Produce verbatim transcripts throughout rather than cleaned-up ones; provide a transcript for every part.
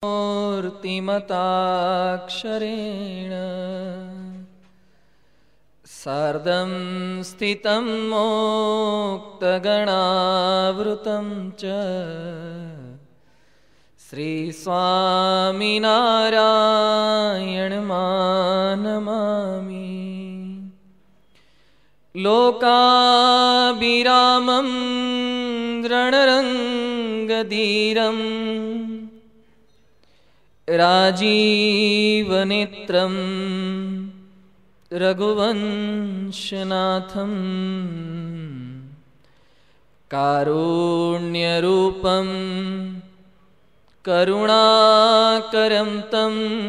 मूर्तिमताक्षरेण सार्धं स्थितं मोक्तगणावृतं च श्रीस्वामिनारायणमानमामि। लोकाभिरामं रणरङ्गधीरं राजीवनेत्रं रघुवंशनाथं कारुण्यरूपं करुणाकरं तं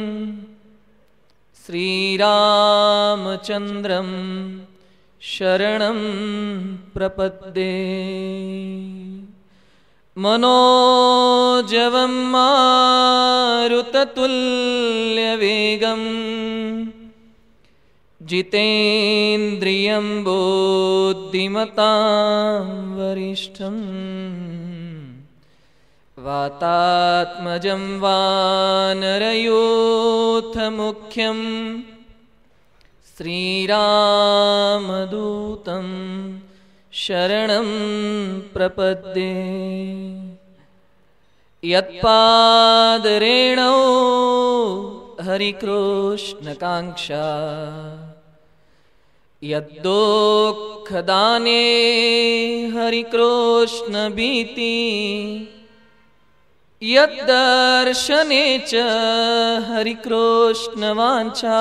श्रीरामचन्द्रं शरणं प्रपद्ये। मनोजवं मारुततुल्यवेगं जितेन्द्रियं बुद्धिमतां वरिष्ठं वातात्मजं वानरयूथमुख्यं श्रीरामदूतं शरणं प्रपद्ये। यत्पादरेणौ हरिकृष्णकाङ्क्षा यद्दुःखदाने हरिकृष्णभीति यद्दर्शने च हरिकृष्णवाञ्छा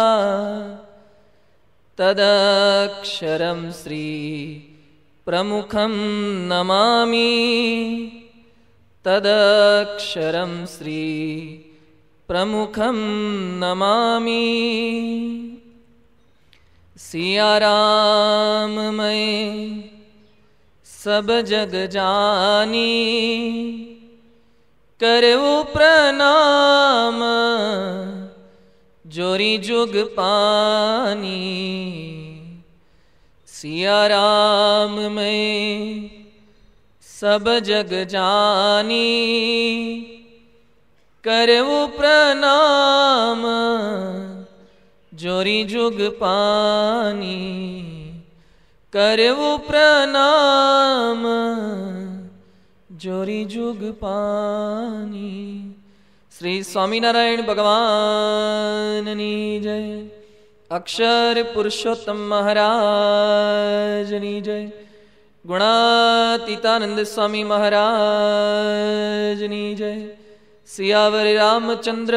तदक्षरं श्री प्रमुखं नमामि तदक्षरं श्री प्रमुखं नमामि। सिया राम मैं सब जग जानी करऊ प्रणाम जोरी जुग पानी। सिया राम मैं सब जग जानी करऊ प्रणाम जोरी जुग पानी करऊ प्रणाम जोरी जुग पानी। श्री स्वामीनारायण भगवाननी जय। अक्षर पुरुषोत्तम महाराजनी जय। गुणातीतानंद स्वामी महाराजनी जय। सियावर रामचंद्र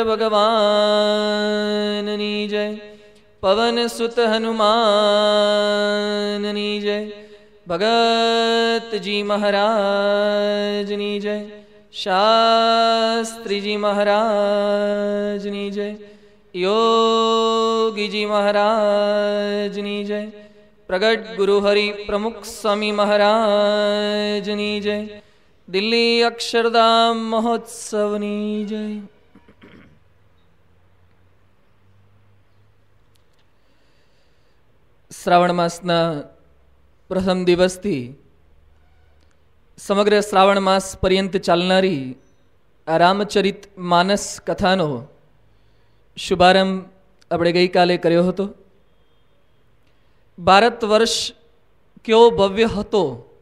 भगवाननी जय। पवन सुत हनुमाननी जय। भगत जी महाराजनी जय। शास्त्री जी महाराजनी जय। योगी जी महाराजनी जय। प्रगट गुरु हरि प्रमुख स्वामी महाराजनी जय। दिल्ली अक्षरधाम महोत्सवनी जय। श्रावण मासना प्रथम दिवसथी समग्र श्रावण मास पर्यंत चालनारी आ रामचरित मानस कथानो शुभारंभ આપણે ગઈકાલે કર્યો હતો। ભારત વર્ષ કેવો ભવ્ય હતો,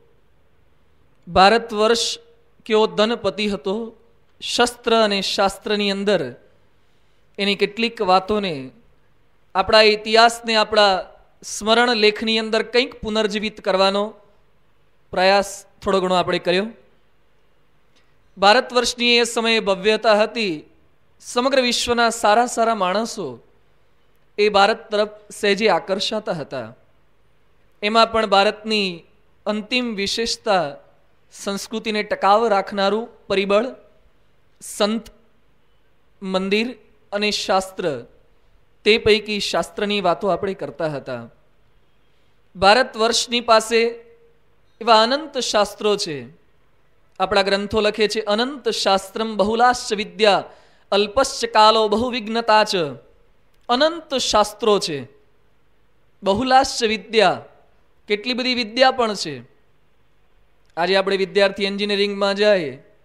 ભારત વર્ષ કેવો ધનપતિ હતો। શસ્ત્ર અને શાસ્ત્રની અંદર એની કેટલીક વાતોને આપણા ઇતિહાસને આપણા સ્મરણ લેખની અંદર કંઈક પુનર્જીવિત કરવાનો પ્રયાસ થોડો ઘણો આપણે કર્યો। ભારત વર્ષની એ સમયે ભવ્યતા હતી। સમગ્ર વિશ્વના સારા સારા માણસો એ ભારત તરફ સહેજે આકર્ષાતા હતા। એમાં પણ ભારતની અંતિમ વિશેષતા સંસ્કૃતિને ટકાવ રાખનારું પરિબળ સંત, મંદિર અને શાસ્ત્ર, તે પૈકી શાસ્ત્રની વાતો આપણે કરતા હતા। ભારત વર્ષની પાસે એવા અનંત શાસ્ત્રો છે। આપણા ગ્રંથો લખે છે અનંત શાસ્ત્રમ બહુલાશ્ચ વિદ્યા અલ્પશ્ચ કાલો બહુવિઘ્નતા ચ। અનંત શાસ્ત્રો છે, બહુલાશ્ચ વિદ્યા, કેટલી બધી વિદ્યા પણ છે। આજે આપણે વિદ્યાર્થી એન્જિનિયરિંગમાં જાય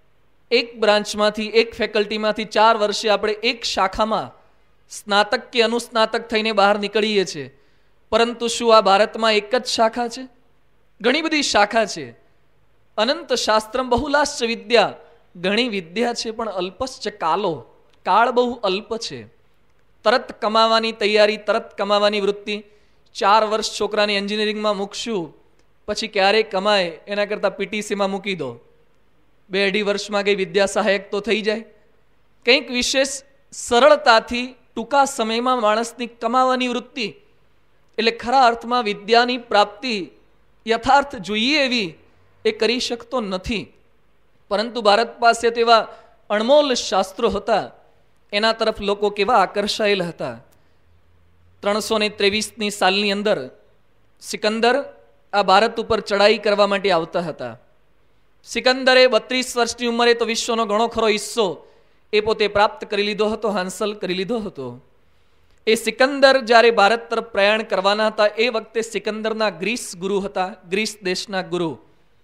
એક બ્રાન્ચમાંથી, એક ફેકલ્ટીમાંથી ચાર વર્ષે આપણે એક શાખામાં સ્નાતક કે અનુસ્નાતક થઈને બહાર નીકળીએ છીએ. પરંતુ શું આ ભારતમાં એક જ શાખા છે? ઘણી બધી શાખા છે. અનંત શાસ્ત્રમ બહુલાશ્ચ વિદ્યા, ઘણી વિદ્યા છે પણ અલ્પશ્ચ કાલો, કાળ બહુ અલ્પ છે. તરત કમાવાની તૈયારી, તરત કમાવાની વૃત્તિ. ચાર વર્ષ છોકરાને એન્જિનિયરિંગમાં મૂકશું, પછી ક્યારેય કમાય એના કરતાં પીટીસીમાં મૂકી દો. બે અઢી વર્ષમાં કઈ વિદ્યા સહાયક તો થઈ જાય. કંઈક વિશેષ સરળતાથી ટૂંકા સમયમાં માણસની કમાવાની વૃત્તિ, એટલે ખરા અર્થમાં વિદ્યાની પ્રાપ્તિ યથાર્થ જોઈએ એવી એ કરી શકતો નથી. પરંતુ ભારત પાસે તેવા અણમોલ શાસ્ત્રો હતા, એના તરફ લોકો કેવા આકર્ષાયેલા હતા. ત્રણસો ને ત્રેવીસની સાલની અંદર સિકંદર આ ભારત ઉપર ચડાઈ કરવા માટે આવતા હતા. સિકંદરે બત્રીસ વર્ષની ઉંમરે તો વિશ્વનો ઘણો ખરો હિસ્સો એ પોતે પ્રાપ્ત કરી લીધો હતો, હાંસલ કરી લીધો હતો. એ સિકંદર જ્યારે ભારત તરફ પ્રયાણ કરવાના હતા એ વખતે સિકંદરના ગ્રીસ ગુરુ હતા, ગ્રીસ દેશના ગુરુ.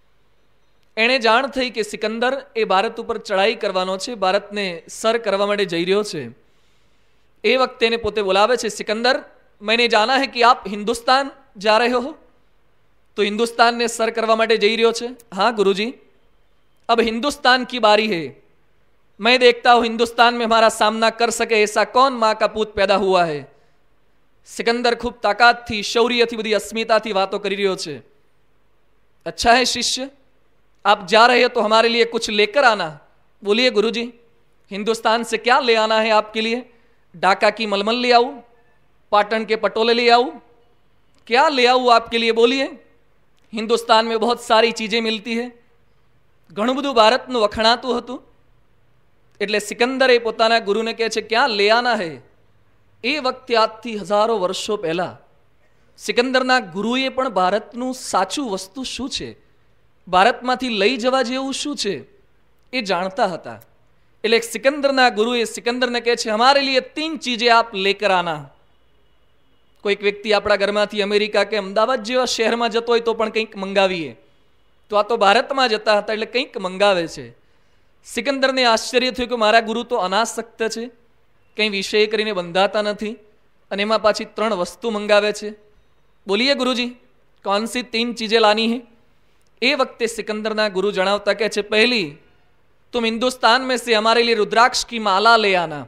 એણે જાણ થઈ કે સિકંદર એ ભારત ઉપર ચડાઈ કરવાનો છે, ભારતને સર કરવા માટે જઈ રહ્યો છે. એ વખતે એને પોતે બોલાવે છે, સિકંદર मैंने जाना है कि आप हिंदुस्तान जा रहे हो, तो हिंदुस्तान ने सर करवा માટે જઈ રહ્યો છે. हाँ गुरुजी, अब हिंदुस्तान की बारी है. मैं देखता हूं हिंदुस्तान में हमारा सामना कर सके ऐसा कौन माँ का पूत पैदा हुआ है. सिकंदर खूब ताकतથી, શૌર્યથી, બધી અસ્મિતાથી વાતો કરી રહ્યો છે. अच्छा है शिष्य, आप जा रहे हो तो हमारे लिए कुछ लेकर आना. बोलिए गुरुजी, हिंदुस्तान से क्या ले आना है आपके लिए? ढाका की मलमल ले आऊं, पाटन के पटोले ले आऊं, क्या ले आऊं आपके लिए? बोलिए. हिंदुस्तान में बहुत सारी चीजें मिलती है. ઘણું બધું ભારતનું વખણાતું હતું. એટલે સિકંદરે પોતાના ગુરુને કહે છે, ક્યાં લે આના હે. એ વખતે આજથી હજારો વર્ષો પહેલા સિકંદરના ગુરુએ પણ ભારતનું સાચું વસ્તુ શું છે, ભારતમાંથી લઈ જવા જેવું શું છે એ જાણતા હતા. એટલે સિકંદરના ગુરુએ સિકંદરને કહે છે, હમારે લીએ તીન ચીજે આપ લેકર આના. કોઈક વ્યક્તિ આપણા ઘરમાંથી અમેરિકા કે અમદાવાદ જેવા શહેરમાં જતો હોય તો પણ કંઈક મંગાવીએ, તો આ તો ભારતમાં જતા હતા એટલે કંઈક મંગાવે છે. સિકંદરને આશ્ચર્ય થયું કે મારા ગુરુ તો અનાસક્ત છે, કંઈ વિષય કરીને બંધાતા નથી, અને એમાં પાછી ત્રણ વસ્તુ મંગાવે છે. બોલીએ ગુરુજી, कौन सी तीन चीजें लानी है? એ વખતે સિકંદરના ગુરુ જણાવતા કહે છે, પહેલી, तुम हिंदुस्तान में से हमारे लिए रुद्राक्ष की माला ले आना.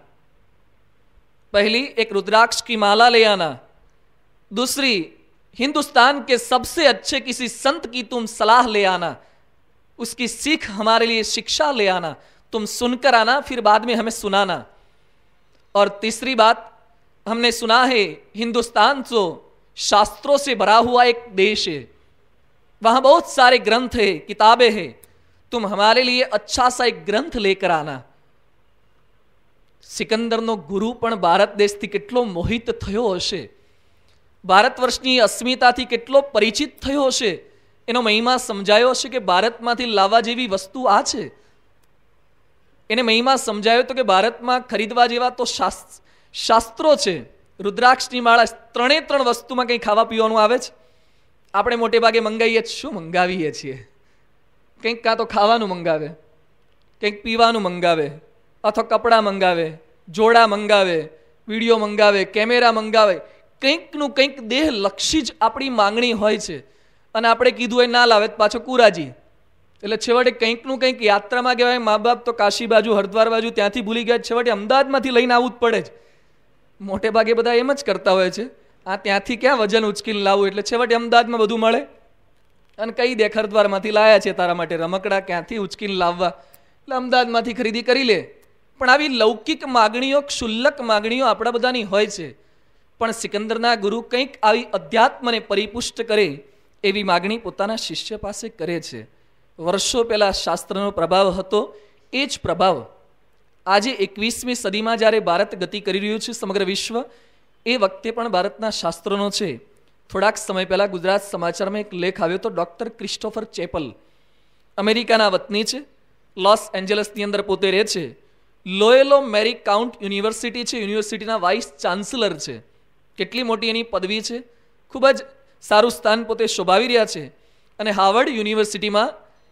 पहली, एक रुद्राक्ष की माला ले आना. दूसरी, हिंदुस्तान के सबसे अच्छे किसी संत की तुम सलाह ले आना, उसकी सीख हमारे लिए शिक्षा ले आना, तुम सुनकर आना, फिर बाद में हमें सुनाना. और तीसरी बात, हमने सुना है हिंदुस्तान तो शास्त्रों से भरा हुआ एक देश है, वहां बहुत सारे ग्रंथ है, किताबें हैं, तुम हमारे लिए अच्छा सा एक ग्रंथ लेकर आना. સિકંદરનો ગુરુ પણ ભારત દેશથી કેટલો મોહિત થયો હશે, ભારત વર્ષની અસ્મિતાથી કેટલો પરિચિત થયો હશે, એનો મહિમા સમજાયો હશે કે ભારતમાંથી લાવવા જેવી વસ્તુ આ છે. એને મહિમા સમજાયો તો કે ભારતમાં ખરીદવા જેવા તો શાસ્ત્રો છે. રુદ્રાક્ષની માળા, ત્રણે ત્રણ વસ્તુમાં કંઈ ખાવા પીવાનું આવે છે. આપણે મોટે ભાગે મંગાવીએ, શું મંગાવીએ છીએ? કંઈક કાં તો ખાવાનું મંગાવે, કંઈક પીવાનું મંગાવે, અથવા કપડાં મંગાવે, જોડા મંગાવે, વિડીયો મંગાવે, કેમેરા મંગાવે, કંઈકનું કંઈક દેહ લક્ષી જ આપણી માંગણી હોય છે. અને આપણે કીધું એ ના લાવે પાછો કુરાજી. એટલે છેવટે કંઈકનું કંઈક યાત્રામાં કહેવાય, મા બાપ તો કાશી બાજુ, હરિદ્વાર બાજુ ત્યાંથી ભૂલી ગયા, છેવટે અમદાવાદમાંથી લઈને આવવું જ પડે છે. મોટે ભાગે બધા એમ જ કરતા હોય છે, આ ત્યાંથી ક્યાં વજન ઉચકીને લાવવું, એટલે છેવટે અમદાવાદમાં બધું મળે અને કઈ દે હરિદ્વારમાંથી લાયા છે તારા માટે રમકડા, ક્યાંથી ઉચકીને લાવવા, એટલે અમદાવાદમાંથી ખરીદી કરી લે. પણ આવી લૌકિક માગણીઓ, ક્ષુલ્લક માગણીઓ આપણા બધાની હોય છે. પણ સિકંદરના ગુરુ કંઈક આવી અધ્યાત્મને પરિપુષ્ટ કરે એવી માગણી પોતાના શિષ્ય પાસે કરે છે. વર્ષો પહેલા શાસ્ત્રનો પ્રભાવ હતો, એ જ પ્રભાવ આજે એકવીસમી સદીમાં જ્યારે ભારત ગતિ કરી રહ્યું છે, સમગ્ર વિશ્વ, એ વખતે પણ ભારતના શાસ્ત્રોનો છે. થોડાક સમય પહેલા ગુજરાત સમાચારમાં એક લેખ આવ્યો હતો. ડોક્ટર ક્રિસ્ટોફર ચેપલ, અમેરિકાના વતની છે, લોસ એન્જલસની અંદર પોતે રહે છે. લોયેલો મેરી કાઉન્ટ યુનિવર્સિટી છે, યુનિવર્સિટીના વાઇસ ચાન્સલર છે. કેટલી મોટી એની પદવી છે, ખૂબ જ સારું સ્થાન પોતે શોભાવી રહ્યા છે. અને હાર્વર્ડ યુનિવર્સિટીમાં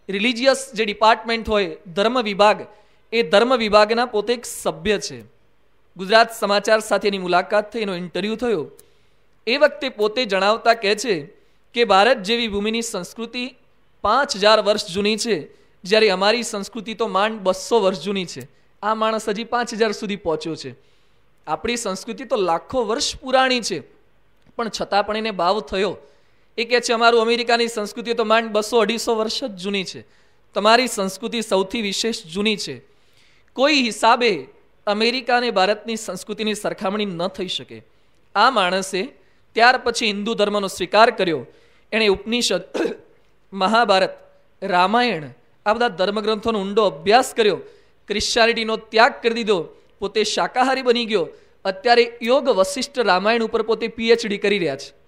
રિલિજિયસ જે ડિપાર્ટમેન્ટ હોય, ધર્મ વિભાગ, એ ધર્મ વિભાગના પોતે એક સભ્ય છે. ગુજરાત સમાચાર સાથેની મુલાકાત થઈ, એનો ઇન્ટરવ્યૂ થયો. એ વખતે પોતે જણાવતા કહે છે કે ભારત જેવી ભૂમિની સંસ્કૃતિ પાંચ હજાર વર્ષ જૂની છે, જ્યારે અમારી સંસ્કૃતિ તો માંડ બસો વર્ષ જૂની છે. આ માણસ હજી પાંચ હજાર સુધી પહોંચ્યો છે. આપણી સંસ્કૃતિ તો લાખો વર્ષ પુરાણી છે, પણ છતાં પણ એને ભાવ થયો. એ કહે છે અમારું અમેરિકાની સંસ્કૃતિ તો માંડ બસો અઢીસો વર્ષ જ જૂની છે, તમારી સંસ્કૃતિ સૌથી વિશેષ જૂની છે. કોઈ હિસાબે અમેરિકા અને ભારતની સંસ્કૃતિની સરખામણી ન થઈ શકે. આ માણસે ત્યાર પછી હિન્દુ ધર્મનો સ્વીકાર કર્યો. એણે ઉપનિષદ, મહાભારત, રામાયણ આ બધા ધર્મગ્રંથોનો ઊંડો અભ્યાસ કર્યો. ક્રિશ્ચિયાનિટીનો ત્યાગ કરી દીધો, પોતે શાકાહારી બની ગયો. અત્યારે યોગ વશિષ્ઠ રામાયણ ઉપર પોતે પીએચડી કરી રહ્યા છે.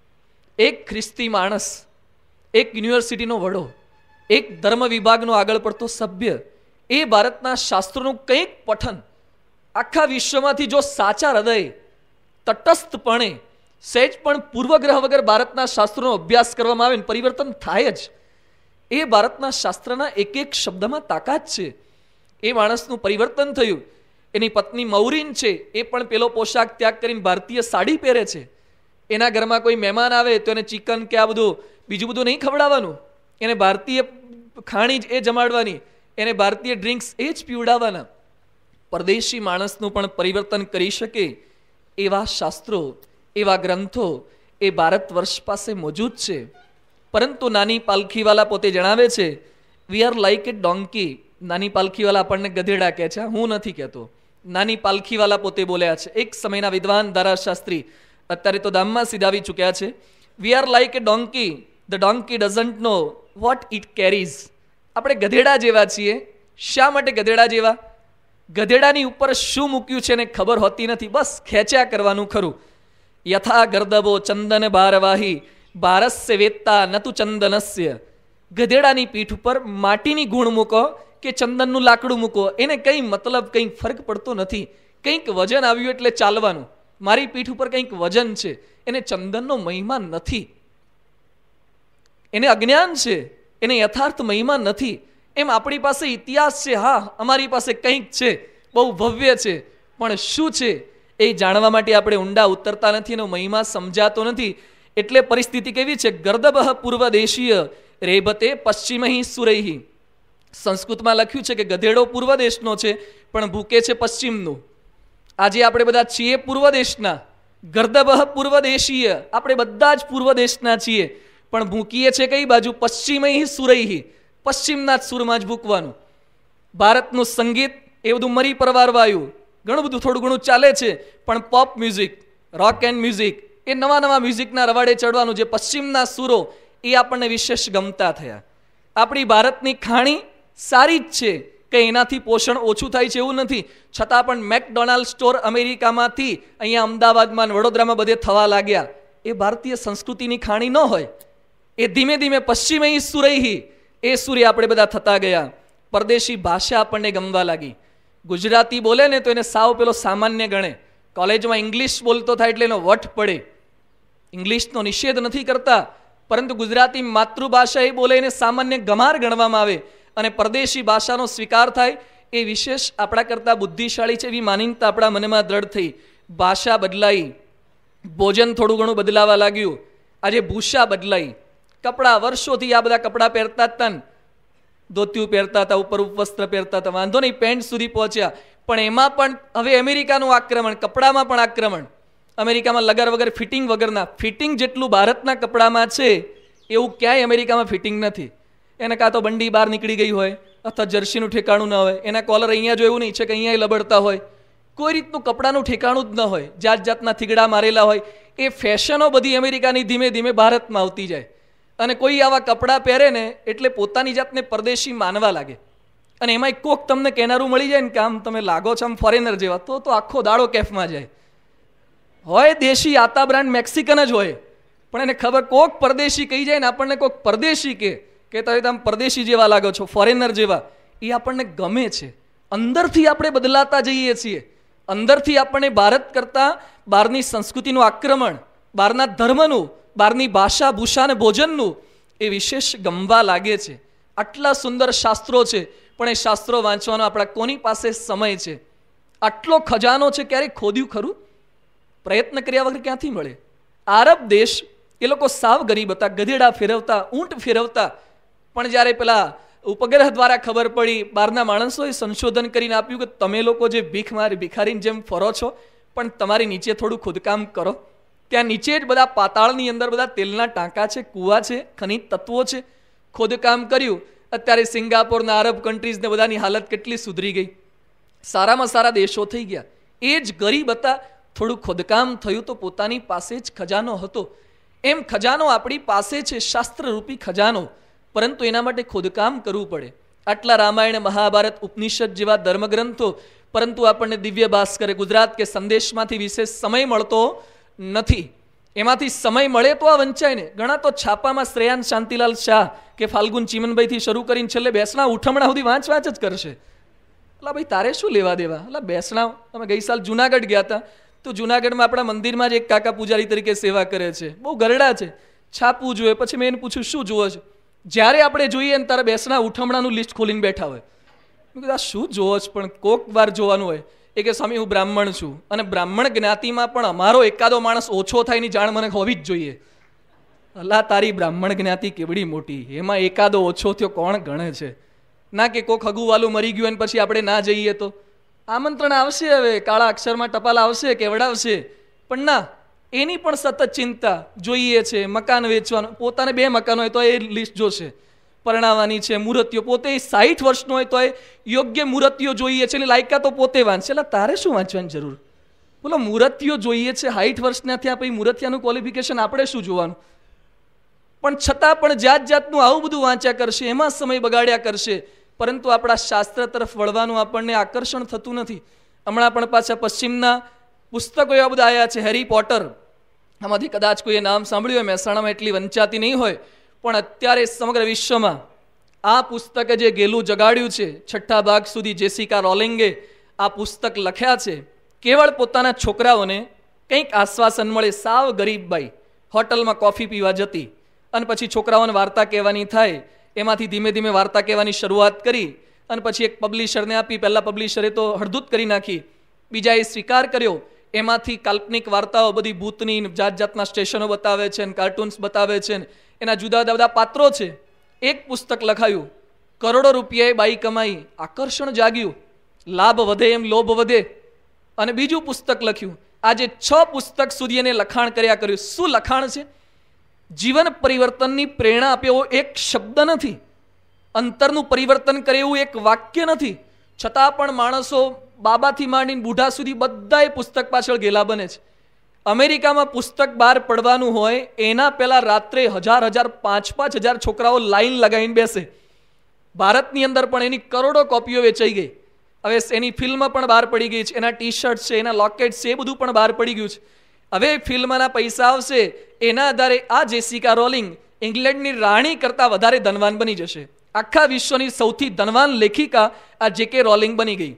એક ખ્રિસ્તી માણસ, એક યુનિવર્સિટીનો વડો, એક ધર્મ વિભાગનો આગળ પડતો સભ્ય, એ ભારતના શાસ્ત્રોનું કંઈક પઠન આખા વિશ્વમાંથી જો સાચા હૃદય તટસ્થપણે સહેજ પણ પૂર્વગ્રહ વગર ભારતના શાસ્ત્રોનો અભ્યાસ કરવામાં આવે ને પરિવર્તન થાય જ. એ ભારતના શાસ્ત્રના એક એક શબ્દમાં તાકાત છે. એ માણસનું પરિવર્તન થયું. એની પત્ની મૌરીન છે, એ પણ પેલો પોશાક ત્યાગ કરીને ભારતીય સાડી પહેરે છે. એના ઘરમાં કોઈ મહેમાન આવે તો એને ચિકન કે આ બધું બીજું બધું નહીં ખવડાવવાનું, એને ભારતીય ખાણી જ એ જમાડવાની, એને ભારતીય ડ્રિંક્સ એ જ પીવડાવવાના. પરદેશી માણસનું પણ પરિવર્તન કરી શકે એવા શાસ્ત્રો, એવા ગ્રંથો એ ભારત વર્ષ પાસે મોજૂદ છે. પરંતુ નાની પાલખીવાલા પોતે જણાવે છે we are like a donkey. Nani Palkhivala આપણને ગધેડા કહે છે, હું નથી કહેતો. નાની પાલખીવાલા પોતે બોલ્યા છે, એક સમયના વિદ્વાન ધારાશાસ્ત્રી, અત્યારે તો ધામમાં સીધાવી ચૂક્યા છે. We are like a donkey, the donkey doesn't know what it carries. આપણે ગધેડા જેવા છીએ. શા માટે ગધેડા જેવા? ગધેડાની ઉપર શું મૂક્યું છે એને ખબર હોતી નથી, બસ ખેંચ્યા કરવાનું ખરું. યથા ગર્દભો ચંદન ભારવાહી ભારસ્ય વેત્તા નતુ ચંદનસ્ય. ગધેડાની પીઠ ઉપર માટીની ગુણ મૂકો કે ચંદનનું લાકડું મૂકો, એને કંઈ મતલબ, કંઈ ફરક પડતો નથી. કંઈક વજન આવ્યું એટલે ચાલવાનું. મારી પીઠ ઉપર કંઈક વજન છે, એને ચંદનનો મહિમા નથી, એને અજ્ઞાન છે, એને યથાર્થ મહિમા નથી. એમ આપણી પાસે ઇતિહાસ છે, હા અમારી પાસે કંઈક છે, બહુ ભવ્ય છે, પણ શું છે એ જાણવા માટે આપણે ઊંડા ઉતરતા નથી, એનો મહિમા સમજાતો નથી. એટલે પરિસ્થિતિ કેવી છે? ગર્દભ પૂર્વ દેશીય રેબતે પશ્ચિમહી સુરૈહી. સંસ્કૃતમાં લખ્યું છે કે ગધેડો પૂર્વ દેશનો છે પણ ભૂકે છે પશ્ચિમનું. આજે આપણે બધા છીએ પૂર્વ દેશના. ગર્દભ પૂર્વ દેશીય, આપણે બધા જ પૂર્વ દેશના છીએ, પણ ભૂકીએ છે કઈ બાજુ? પશ્ચિમહી સુરૈહી, પશ્ચિમના જ સુરમાં જ ભૂકવાનું. ભારતનું સંગીત એ બધું મરી પરવારવાયું, ઘણું બધું થોડું ઘણું ચાલે છે, પણ pop music, rock and music, એ નવા નવા મ્યુઝિકના રવાડે ચડવાનું. જે પશ્ચિમના સુરો એ આપણને વિશેષ ગમતા થયા. આપણી ભારતની ખાણી સારી જ છે, કે એનાથી પોષણ ઓછું થાય છે એવું નથી, છતાં પણ મેકડોનાલ્ડ સ્ટોર અમેરિકામાંથી અહીંયા અમદાવાદમાં વડોદરામાં બધે થવા લાગ્યા. એ ભારતીય સંસ્કૃતિની ખાણી ન હોય. એ ધીમે ધીમે પશ્ચિમી સુરૈહી, એ સૂર્ય આપણે બધા થતા ગયા. પરદેશી ભાષા આપણને ગમવા લાગી. ગુજરાતી બોલે ને તો એને સાવ પેલો સામાન્ય ગણે. કોલેજમાં ઇંગ્લિશ બોલતો થાય એટલે એનો વટ પડે. ઇંગ્લિશનો નિષેધ નથી કરતા, પરંતુ ગુજરાતી માતૃભાષા એ બોલે એને સામાન્ય ગમાર ગણવામાં આવે, અને પરદેશી ભાષાનો સ્વીકાર થાય એ વિશેષ આપણા કરતાં બુદ્ધિશાળી છે એવી માનીનતા આપણા મનમાં દ્રઢ થઈ. ભાષા બદલાઈ, ભોજન થોડું ઘણું બદલાવા લાગ્યું, આજે ભૂષા બદલાઈ, કપડાં વર્ષોથી આ બધા કપડાં પહેરતા હતા ને, ધોતિયું પહેરતા હતા, ઉપર ઉપવસ્ત્ર પહેરતા હતા, વાંધો નહીં, પેન્ટ સુધી પહોંચ્યા. પણ એમાં પણ હવે અમેરિકાનું આક્રમણ, કપડામાં પણ આક્રમણ. અમેરિકામાં લગાર વગર, ફિટિંગ વગરના. ફિટિંગ જેટલું ભારતના કપડામાં છે એવું ક્યાંય અમેરિકામાં ફિટિંગ નથી. એને કાં તો બંડી બહાર નીકળી ગઈ હોય, અથવા જર્સીનું ઠેકાણું ન હોય, એના કોલર અહીંયા જો એવું નહીં છે કે અહીંયા લબડતા હોય, કોઈ રીતનું કપડાનું ઠેકાણું જ ન હોય, જાત જાતના થીગડા મારેલા હોય. એ ફેશનો બધી અમેરિકાની ધીમે ધીમે ભારતમાં આવતી જાય, અને કોઈ આવા કપડાં પહેરે ને એટલે પોતાની જાતને પરદેશી માનવા લાગે. અને એમાંય કોક તમને કહેનારું મળી જાય ને કે આમ તમે લાગો છો આમ ફોરેનર જેવા, તો તો આખો દાડો કેફમાં જાય. હોય દેશી આતા બ્રાન્ડ મેક્સિકન જ હોય, પણ એને ખબર કોક પરદેશી કહી જાય ને આપણને કોક પરદેશી કે કહેતા હોય તો આમ પરદેશી જેવા લાગો છો, ફોરેનર જેવા, એ આપણને ગમે છે. અંદરથી આપણે બદલાતા જઈએ છીએ. અંદરથી આપણને ભારત કરતાં બહારની સંસ્કૃતિનું આક્રમણ, બહારના ધર્મનું, બહારની ભાષા ભૂષા અને ભોજનનું એ વિશેષ ગમવા લાગે છે. આટલા સુંદર શાસ્ત્રો છે, પણ એ શાસ્ત્રો વાંચવાનો આપણા કોની પાસે સમય છે? આટલો ખજાનો છે, ક્યારેય ખોદ્યું ખરું? પ્રયત્ન કર્યા વગર ક્યાંથી મળે? આરબ દેશ, એ લોકો સાવ ગરીબ હતા, ગધેડા ફેરવતા, ઊંટ ફેરવતા. પણ જ્યારે પેલા ઉપગ્રહ દ્વારા ખબર પડી, બહારના માણસોએ સંશોધન કરીને આપ્યું કે તમે લોકો જે ભીખ મારી ભિખારીની જેમ ફરો છો, પણ તમારી નીચે થોડું ખોદકામ કરો. ત્યાં નીચે જ બધા પાતાળની અંદર બધા તેલના ટાંકા છે, કૂવા છે, ખનિજ તત્વો છે. ખોદકામ કર્યું. અત્યારે સિંગાપોરના અરબ કન્ટ્રીઝને બધાની હાલત કેટલી સુધરી ગઈ, સારામાં સારા દેશો થઈ ગયા. એ જ ગરીબ હતા, થોડું ખોદકામ થયું તો પોતાની પાસે જ ખજાનો હતો. એમ ખજાનો આપણી પાસે છે, શાસ્ત્રરૂપી ખજાનો, પરંતુ એના માટે ખોદકામ કરવું પડે. આટલા રામાયણ, મહાભારત, ઉપનિષદ જેવા ધર્મગ્રંથો, પરંતુ આપણને દિવ્ય ભાસ્કર, ગુજરાત કે સંદેશમાંથી વિશેષ સમય મળતો નથી. એમાંથી સમય મળે તો આ વંચાય ને. ઘણા તો છાપામાં શ્રેયાન શાંતિલાલ શાહ કે ફાલ્ગુન ચીમનભાઈથી શરૂ કરીને છેલ્લે બેસણા ઉઠમણા સુધી વાંચ વાંચ જ કરશે. એટલે ભાઈ તારે શું લેવા દેવા? એટલે બેસણા, અમે ગઈ સાલ જુનાગઢ ગયા હતા, તો જુનાગઢમાં આપણા મંદિરમાં જ એક કાકા પૂજારી તરીકે સેવા કરે છે, બહુ ગરડા છે. છાપવું જોઈએ. પછી મેં એને પૂછ્યું શું જોવો છો? જ્યારે આપણે જોઈએ ને તારે બેસણા ઉઠમણાનું લિસ્ટ ખોલીને બેઠા હોય. મેં કીધું આ શું જોવો છો? પણ કોક વાર જોવાનું હોય. એ કે સ્વામી હું બ્રાહ્મણ છું, અને બ્રાહ્મણ જ્ઞાતિમાં પણ અમારો એકાદો માણસ ઓછો થાય ની જાણ મને હોવી જ જોઈએ. અલ્લા તારી બ્રાહ્મણ જ્ઞાતિ કેવડી મોટી, એમાં એકાદો ઓછો થયો કોણ ગણે છે? ના કે કોક હગુવાલું મરી ગયું અને પછી આપણે ના જઈએ તો આમંત્રણ આવશે, હવે કાળા અક્ષરમાં ટપાલ આવશે, કેવડાવશે. પણ ના, એની પણ સતત ચિંતા, જોઈએ છે મકાન વેચવાનું, પોતાને બે મકાન હોય તો એ લિસ્ટ જોશે, પરણાવવાની છે, મુહૂર્તિઓ, પોતે સાઠ વર્ષનો હોય તો એ યોગ્ય મુહૂર્તિઓ જોઈએ છે, એટલે લાયકા તો પોતે વાંચશે. એટલે તારે શું વાંચવાની જરૂર? બોલો મુહૂર્તિઓ જોઈએ છે, સાઠ વર્ષના થયા પછી મુહૂર્તિયાનું ક્વોલિફિકેશન આપણે શું જોવાનું? પણ છતાં પણ જાત જાતનું આવું બધું વાંચ્યા કરશે, એમાં સમય બગાડ્યા કરશે, પરંતુ આપણા શાસ્ત્ર તરફ વળવાનું આપણને આકર્ષણ થતું નથી. હમણાં પણ પાછા પશ્ચિમના પુસ્તકો એવા બધા આવ્યા છે, હેરી પોટર, આમાંથી કદાચ કોઈએ નામ સાંભળ્યું હોય, મહેસાણામાં એટલી વંચાતી નહીં હોય, પણ અત્યારે સમગ્ર વિશ્વમાં આ પુસ્તકે જે ગેલું જગાડ્યું છે, છઠ્ઠા ભાગ સુધી જેસિકા રોલિંગે આ પુસ્તક લખ્યા છે, કેવળ પોતાના છોકરાઓને કંઈક આશ્વાસન મળે. સાવ ગરીબ બાઈ હોટલમાં કોફી પીવા જતી, અને પછી છોકરાઓને વાર્તા કહેવાની થાય, એમાંથી ધીમે ધીમે વાર્તા કહેવાની શરૂઆત કરી, અને પછી એક પબ્લિશરને આપી. પહેલાં પબ્લિશરે તો હળદૂત કરી નાખી, બીજાએ સ્વીકાર કર્યો. એમાંથી કાલ્પનિક વાર્તાઓ બધી ભૂતની જાત જાતના સ્ટેશનો બતાવે છે, કાર્ટૂન્સ બતાવે છે, એના જુદા જુદા બધા પાત્રો છે. એક પુસ્તક લખાયું, કરોડો રૂપિયાએ બાઈ કમાઈ, આકર્ષણ જાગ્યું, લાભ વધે એમ લોભ વધે. અને બીજું પુસ્તક લખ્યું. આજે છ પુસ્તક સુધી એને લખાણ કર્યા કર્યું. શું લખાણ છે? જીવન પરિવર્તનની પ્રેરણા આપે એવો એક શબ્દ નથી, અંતરનું પરિવર્તન કરે એવું એક વાક્ય નથી. છતાં પણ માણસો બાબાથી માંડીને બુઢા સુધી બધાએ પુસ્તક પાછળ ગેલા બને છે. અમેરિકામાં પુસ્તક બહાર પડવાનું હોય એના પહેલા રાત્રે હજાર હજાર પાંચ પાંચ હજાર છોકરાઓ લાઈન લગાવીને બેસે. ભારતની અંદર પણ એની કરોડો કોપીઓ વેચાઈ ગઈ. હવે એની ફિલ્મ પણ બહાર પડી ગઈ છે, એના ટી શર્ટ છે, એના લોકેટ છે, એ બધું પણ બહાર પડી ગયું છે. હવે ફિલ્મના પૈસા આવશે, એના આધારે આ જેસિકા રોલિંગ ઇંગ્લેન્ડની રાણી કરતાં વધારે ધનવાન બની જશે. આખા વિશ્વની સૌથી ધનવાન લેખિકા આ જે કે રોલિંગ બની ગઈ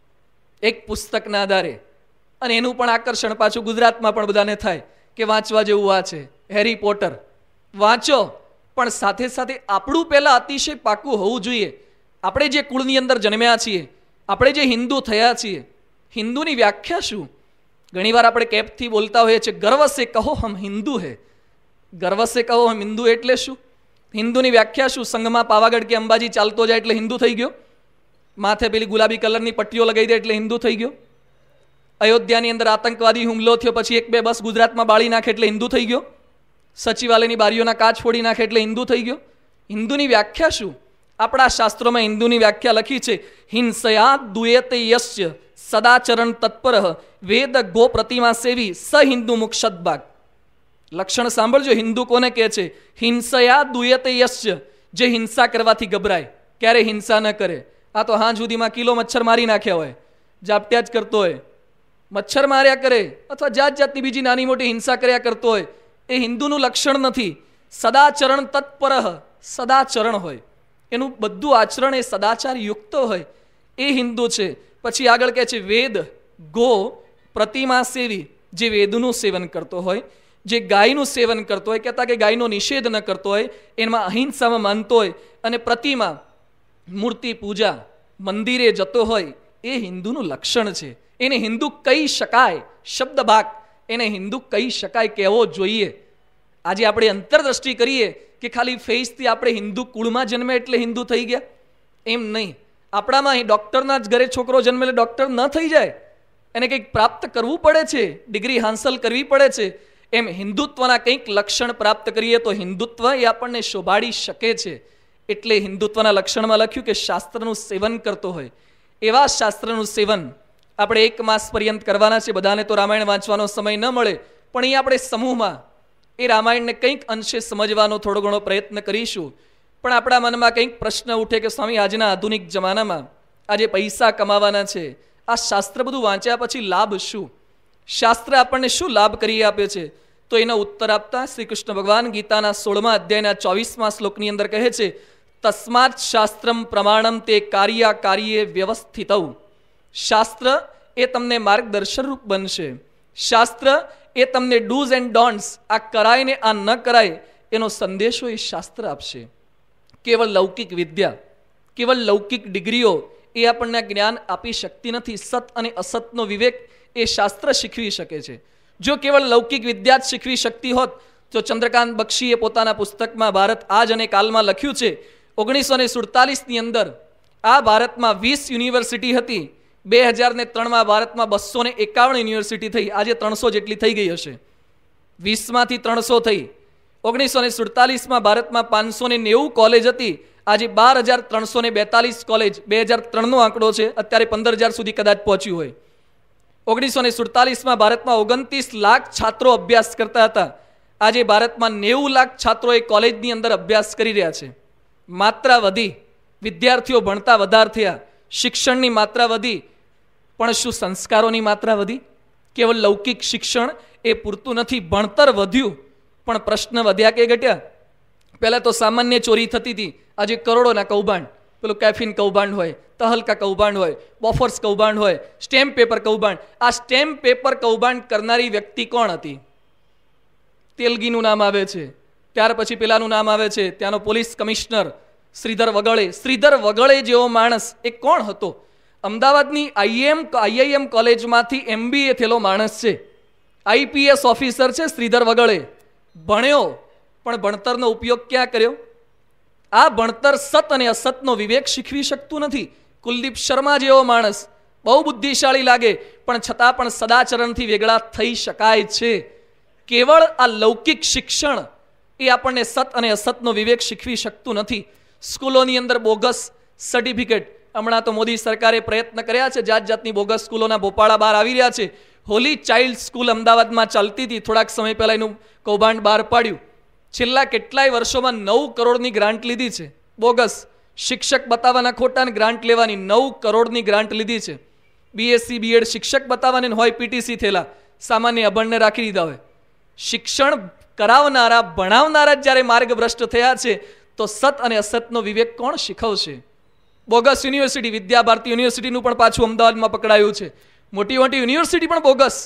એક પુસ્તકના આધારે. અને એનું પણ આકર્ષણ પાછું ગુજરાતમાં પણ બધાને થાય કે વાંચવા જેવું આ છે, હેરી પોટર વાંચો. પણ સાથે સાથે આપણું પહેલાં અતિશય પાકું હોવું જોઈએ. આપણે જે કુળની અંદર જન્મ્યા છીએ, આપણે જે હિન્દુ થયા છીએ, હિન્દુની વ્યાખ્યા શું? ઘણીવાર આપણે કેપથી બોલતા હોઈએ છીએ, ગર્વ સે કહો હમ હિન્દુ હે. ગર્વ સે કહો હમ હિન્દુ એટલે શું? હિન્દુની વ્યાખ્યા શું? સંઘમાં પાવાગઢ કે અંબાજી ચાલતો જાય એટલે હિન્દુ થઈ ગયો? માથે પેલી ગુલાબી કલરની પટ્ટીઓ લગાવી દે એટલે હિન્દુ થઈ ગયો? અયોધ્યાની અંદર આતંકવાદી હુમલો થયો પછી એક બે બસ ગુજરાતમાં બાળી નાખે એટલે હિન્દુ થઈ ગયો? સચિવાલયની બારીઓના કાચ ફોડી નાખે એટલે હિન્દુ થઈ ગયો? હિન્દુની વ્યાખ્યા શું? આપણા શાસ્ત્રોમાં હિન્દુની વ્યાખ્યા લખી છે, હિંસયા દુયતે યસ્ય સદાચરણ તત્પર વેદ ગો પ્રતિમા સેવી સ હિન્દુ મુખ સદભાગ. લક્ષણ સાંભળજો, હિન્દુ કોને કહે છે? હિંસયા દુયતે યસ્ય, જે હિંસા કરવાથી ગભરાય, ક્યારે હિંસા ન કરે. આ તો હાંજ સુધીમાં કિલો મચ્છર મારી નાખ્યા હોય, જાપટ્યા જ કરતો હોય, મચ્છર માર્યા કરે અથવા જાત જાતની બીજી નાની મોટી હિંસા કર્યા કરતો હોય, એ હિન્દુનું લક્ષણ નથી. સદાચરણ તત્પર, સદાચરણ હોય, એનું બધું આચરણ એ સદાચાર યુક્ત હોય, એ હિન્દુ છે. પછી આગળ કહે છે વેદ ગો પ્રતિમા સેવી, જે વેદનું સેવન કરતો હોય, જે ગાયનું સેવન કરતો હોય, કહેતા કે ગાયનો નિષેધ ન કરતો હોય, એમાં અહિંસામાં માનતો હોય અને પ્રતિમા, મૂર્તિ પૂજા, મંદિરે જતો હોય, એ હિન્દુનું લક્ષણ છે. એને હિન્દુ કહી શકાય, શબ્દ ભાગ એને હિન્દુ કહી શકાય, કહેવો જોઈએ. આજે આપણે અંતરદ્રષ્ટિ કરીએ કે ખાલી ફેસથી આપણે હિન્દુ કુળમાં જન્મે એટલે હિન્દુ થઈ ગયા, એમ નહીં. આપણામાં અહીં ડૉક્ટરના જ ઘરે છોકરો જન્મે એટલે ડૉક્ટર ન થઈ જાય, એને કંઈક પ્રાપ્ત કરવું પડે છે, ડિગ્રી હાંસલ કરવી પડે છે. એમ હિન્દુત્વના કંઈક લક્ષણ પ્રાપ્ત કરીએ તો હિન્દુત્વ એ આપણને શોભાડી શકે છે. એટલે હિન્દુત્વના લક્ષણમાં લખ્યું કે શાસ્ત્રનું સેવન કરતો હોય. એવા શાસ્ત્રનું સેવન આપણે એક માસ પર્યંત કરવાના છે. બધાને તો રામાયણ વાંચવાનો સમય ન મળે, પણ એ આપણે સમૂહમાં એ રામાયણને કંઈક અંશે સમજવાનો થોડો ઘણો પ્રયત્ન કરીશું. પણ આપણા મનમાં કંઈક પ્રશ્ન ઉઠે કે સ્વામી, આજના આધુનિક જમાનામાં આજે પૈસા કમાવાના છે, આ શાસ્ત્ર બધું વાંચ્યા પછી લાભ શું? શાસ્ત્ર આપણને શું લાભ કરી આપે છે? તો એનો ઉત્તર આપતા શ્રી કૃષ્ણ ભગવાન ગીતાના સોળમા અધ્યાયના ચોવીસમા શ્લોકની અંદર કહે છે, તસ્માત શાસ્ત્રમ પ્રમાણમ તે કાર્ય કાર્યે વ્યવસ્થિત. શાસ્ત્ર એ તમને માર્ગદર્શન રૂપ બનશે. શાસ્ત્ર એ તમને ડૂઝ એન્ડ ડોન્ટ્સ, આ કરાય ને આ ન કરાય, એનો સંદેશો એ શાસ્ત્ર આપશે. કેવળ લૌકિક વિદ્યા, કેવળ લૌકિક ડિગ્રીઓ એ આપણને જ્ઞાન આપી શકતી નથી. સત અને અસતનો વિવેક એ શાસ્ત્ર શીખવી શકે છે. જો કેવળ લૌકિક વિદ્યા જ શીખવી શકતી હોત તો ચંદ્રકાંત બક્ષીએ પોતાના પુસ્તકમાં ભારત આજ અને કાલમાં લખ્યું છે, ઓગણીસો ને સુડતાલીસની અંદર આ ભારતમાં વીસ યુનિવર્સિટી હતી. બે હજાર ને ત્રણમાં ભારતમાં બસો ને એકાવન યુનિવર્સિટી થઈ. આજે ત્રણસો જેટલી થઈ ગઈ હશે. વીસમાંથી ત્રણસો થઈ. ઓગણીસો ને સુડતાલીસમાં ભારતમાં પાંચસો ને નેવું કોલેજ હતી. આજે બાર હજાર ત્રણસો ને બેતાલીસ કોલેજ. બે હજાર ત્રણનો આંકડો છે, અત્યારે પંદર હજાર સુધી કદાચ પહોંચ્યું હોય. ઓગણીસો ને સુડતાલીસમાં ભારતમાં ઓગણત્રીસ લાખ છાત્રો અભ્યાસ કરતા હતા. આજે ભારતમાં નેવું લાખ છાત્રો એ કોલેજની અંદર અભ્યાસ કરી રહ્યા છે. માત્રા વધી, વિદ્યાર્થીઓ ભણતા વધાર થયા, શિક્ષણની માત્રા વધી, પણ શું સંસ્કારોની માત્રા વધી? કેવળ લૌકિક શિક્ષણ એ પૂરતું નથી. ભણતર વધ્યું, પણ પ્રશ્ન વધ્યા કે ઘટ્યા? પહેલાં તો સામાન્ય ચોરી થતી હતી, આજે કરોડોના કૌભાંડ. પેલું કેફિન કૌભાંડ હોય, તહલકા કૌભાંડ હોય, બોફોર્સ કૌભાંડ હોય, સ્ટેમ્પ પેપર કૌભાંડ. આ સ્ટેમ્પ પેપર કૌભાંડ કરનારી વ્યક્તિ કોણ હતી? તેલગીનું નામ આવે છે, ત્યાર પછી પેલાનું નામ આવે છે, ત્યાંનો પોલીસ કમિશનર શ્રીધર વગળે. શ્રીધર વગળે જેવો માણસ એ કોણ હતો? અમદાવાદની આઈએમ આઈઆઈએમ કોલેજમાંથી એમબીએ થયેલો માણસ છે, આઈપીએસ ઓફિસર છે શ્રીધર વગળે. ભણ્યો, પણ ભણતરનો ઉપયોગ ક્યાં કર્યો? આ ભણતર સત અને અસતનો વિવેક શીખવી શકતું નથી. કુલદીપ શર્મા જેવો માણસ બહુ બુદ્ધિશાળી લાગે, પણ છતાં પણ સદાચરણથી વેગળા થઈ શકાય છે. કેવળ આ લૌકિક શિક્ષણ એ આપણને સત અને અસતનો વિવેક શીખવી શકતું નથી. સ્કૂલોની અંદર બોગસ સર્ટિફિકેટ, હમણાં તો મોદી સરકારે પ્રયત્ન કર્યા છે, જાત જાતની બોગસ સ્કૂલોના ભોપાળા બહાર આવી રહ્યા છે. હોલી ચાઇલ્ડ સ્કૂલ અમદાવાદમાં ચાલતી હતી, થોડાક સમય પહેલાં એનું કૌભાંડ બહાર પાડ્યું. છેલ્લા કેટલાય વર્ષોમાં નવ કરોડની ગ્રાન્ટ લીધી છે. બોગસ શિક્ષક બતાવવાના ખોટા ગ્રાન્ટ લેવાની નવ કરોડની ગ્રાન્ટ લીધી છે. બીએસસી બીએડ શિક્ષક બતાવવાને હોય પીટીસી થયેલા, સામાન્ય અભણને રાખી દીધા હોય. શિક્ષણ કરાવનારા ભણાવનારા જ્યારે માર્ગભ્રષ્ટ થયા છે તો સત અને અસતનો વિવેક કોણ શીખવશે? બોગસ યુનિવર્સિટી, વિદ્યા ભારતી યુનિવર્સિટીનું પણ પાછું અમદાવાદમાં પકડાયું છે. મોટી મોટી યુનિવર્સિટી પણ બોગસ.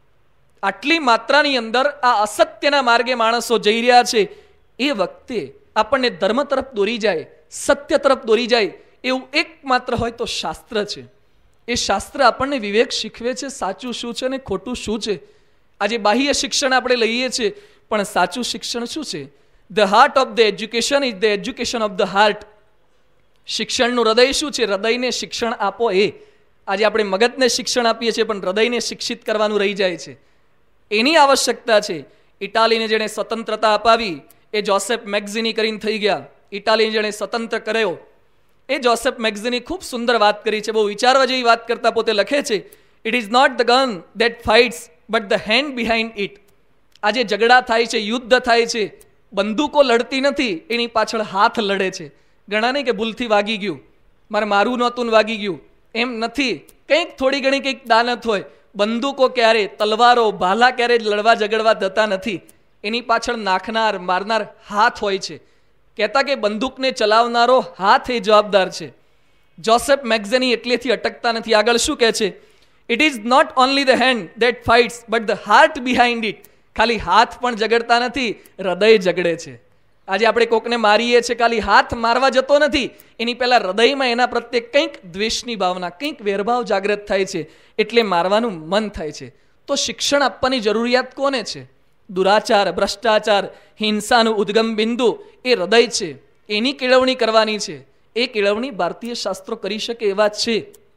આટલી માત્રાની અંદર આ અસત્યના માર્ગે માણસો જઈ રહ્યા છે. એ વખતે આપણને ધર્મ તરફ દોરી જાય, સત્ય તરફ દોરી જાય એવું એકમાત્ર હોય તો શાસ્ત્ર છે. એ શાસ્ત્ર આપણને વિવેક શીખવે છે, સાચું શું છે અને ખોટું શું છે. આજે બાહ્ય શિક્ષણ આપણે લઈએ છીએ, પણ સાચું શિક્ષણ શું છે? The heart of the education is the education of the heart. શિક્ષણનું હૃદય શું છે? હૃદયને શિક્ષણ આપો એ. આજે આપણે મગજને શિક્ષણ આપીએ છીએ, પણ હૃદયને શિક્ષિત કરવાનું રહી જાય છે. એની આવશ્યકતા છે. ઇટાલીને જેણે સ્વતંત્રતા અપાવી એ જોસેફ મેક્ઝિની કરીને થઈ ગયા. ઇટાલીને જેણે સ્વતંત્ર કર્યો એ જોસેફ મેક્ઝિની ખૂબ સુંદર વાત કરી છે, બહુ વિચારવા જેવી વાત કરતા પોતે લખે છે, it is not the gun that fights but the hand behind it. આજે ઝઘડા થાય છે, યુદ્ધ થાય છે, બંદૂકો લડતી નથી, એની પાછળ હાથ લડે છે. ઘણા નહીં કે ભૂલથી વાગી ગયું, મારે મારું નહોતું વાગી ગયું, એમ નથી. કંઈક થોડી ઘણી કંઈક દાનત હોય. બંદૂકો ક્યારે, તલવારો, ભાલા ક્યારે લડવા ઝઘડવા જતા નથી. એની પાછળ નાખનાર, મારનાર હાથ હોય છે. કહેતા કે બંદૂકને ચલાવનારો હાથ એ જવાબદાર છે. જોસેફ મેક્ઝેની એટલેથી અટકતા નથી. આગળ શું કહે છે? It is not only the hand that fights but the heart behind it. ખાલી હાથ પણ ઝઘડતા નથી, હૃદય ઝઘડે છે. આજે આપણે કોકને મારીએ છીએ, ખાલી હાથ મારવા જતો નથી, એની પહેલા હૃદયમાં એના પ્રત્યે કંઈક દ્વેષની ભાવના, કંઈક વેરભાવ જાગૃત થાય છે, એટલે મારવાનું મન થાય છે. તો શિક્ષણ આપવાની જરૂરિયાત કોને છે? દુરાચાર, ભ્રષ્ટાચાર, હિંસાનું ઉદ્ગમ બિંદુ એ હૃદય છે, એની કેળવણી કરવાની છે. એ કેળવણી ભારતીય શાસ્ત્રો કરી શકે એવા છે.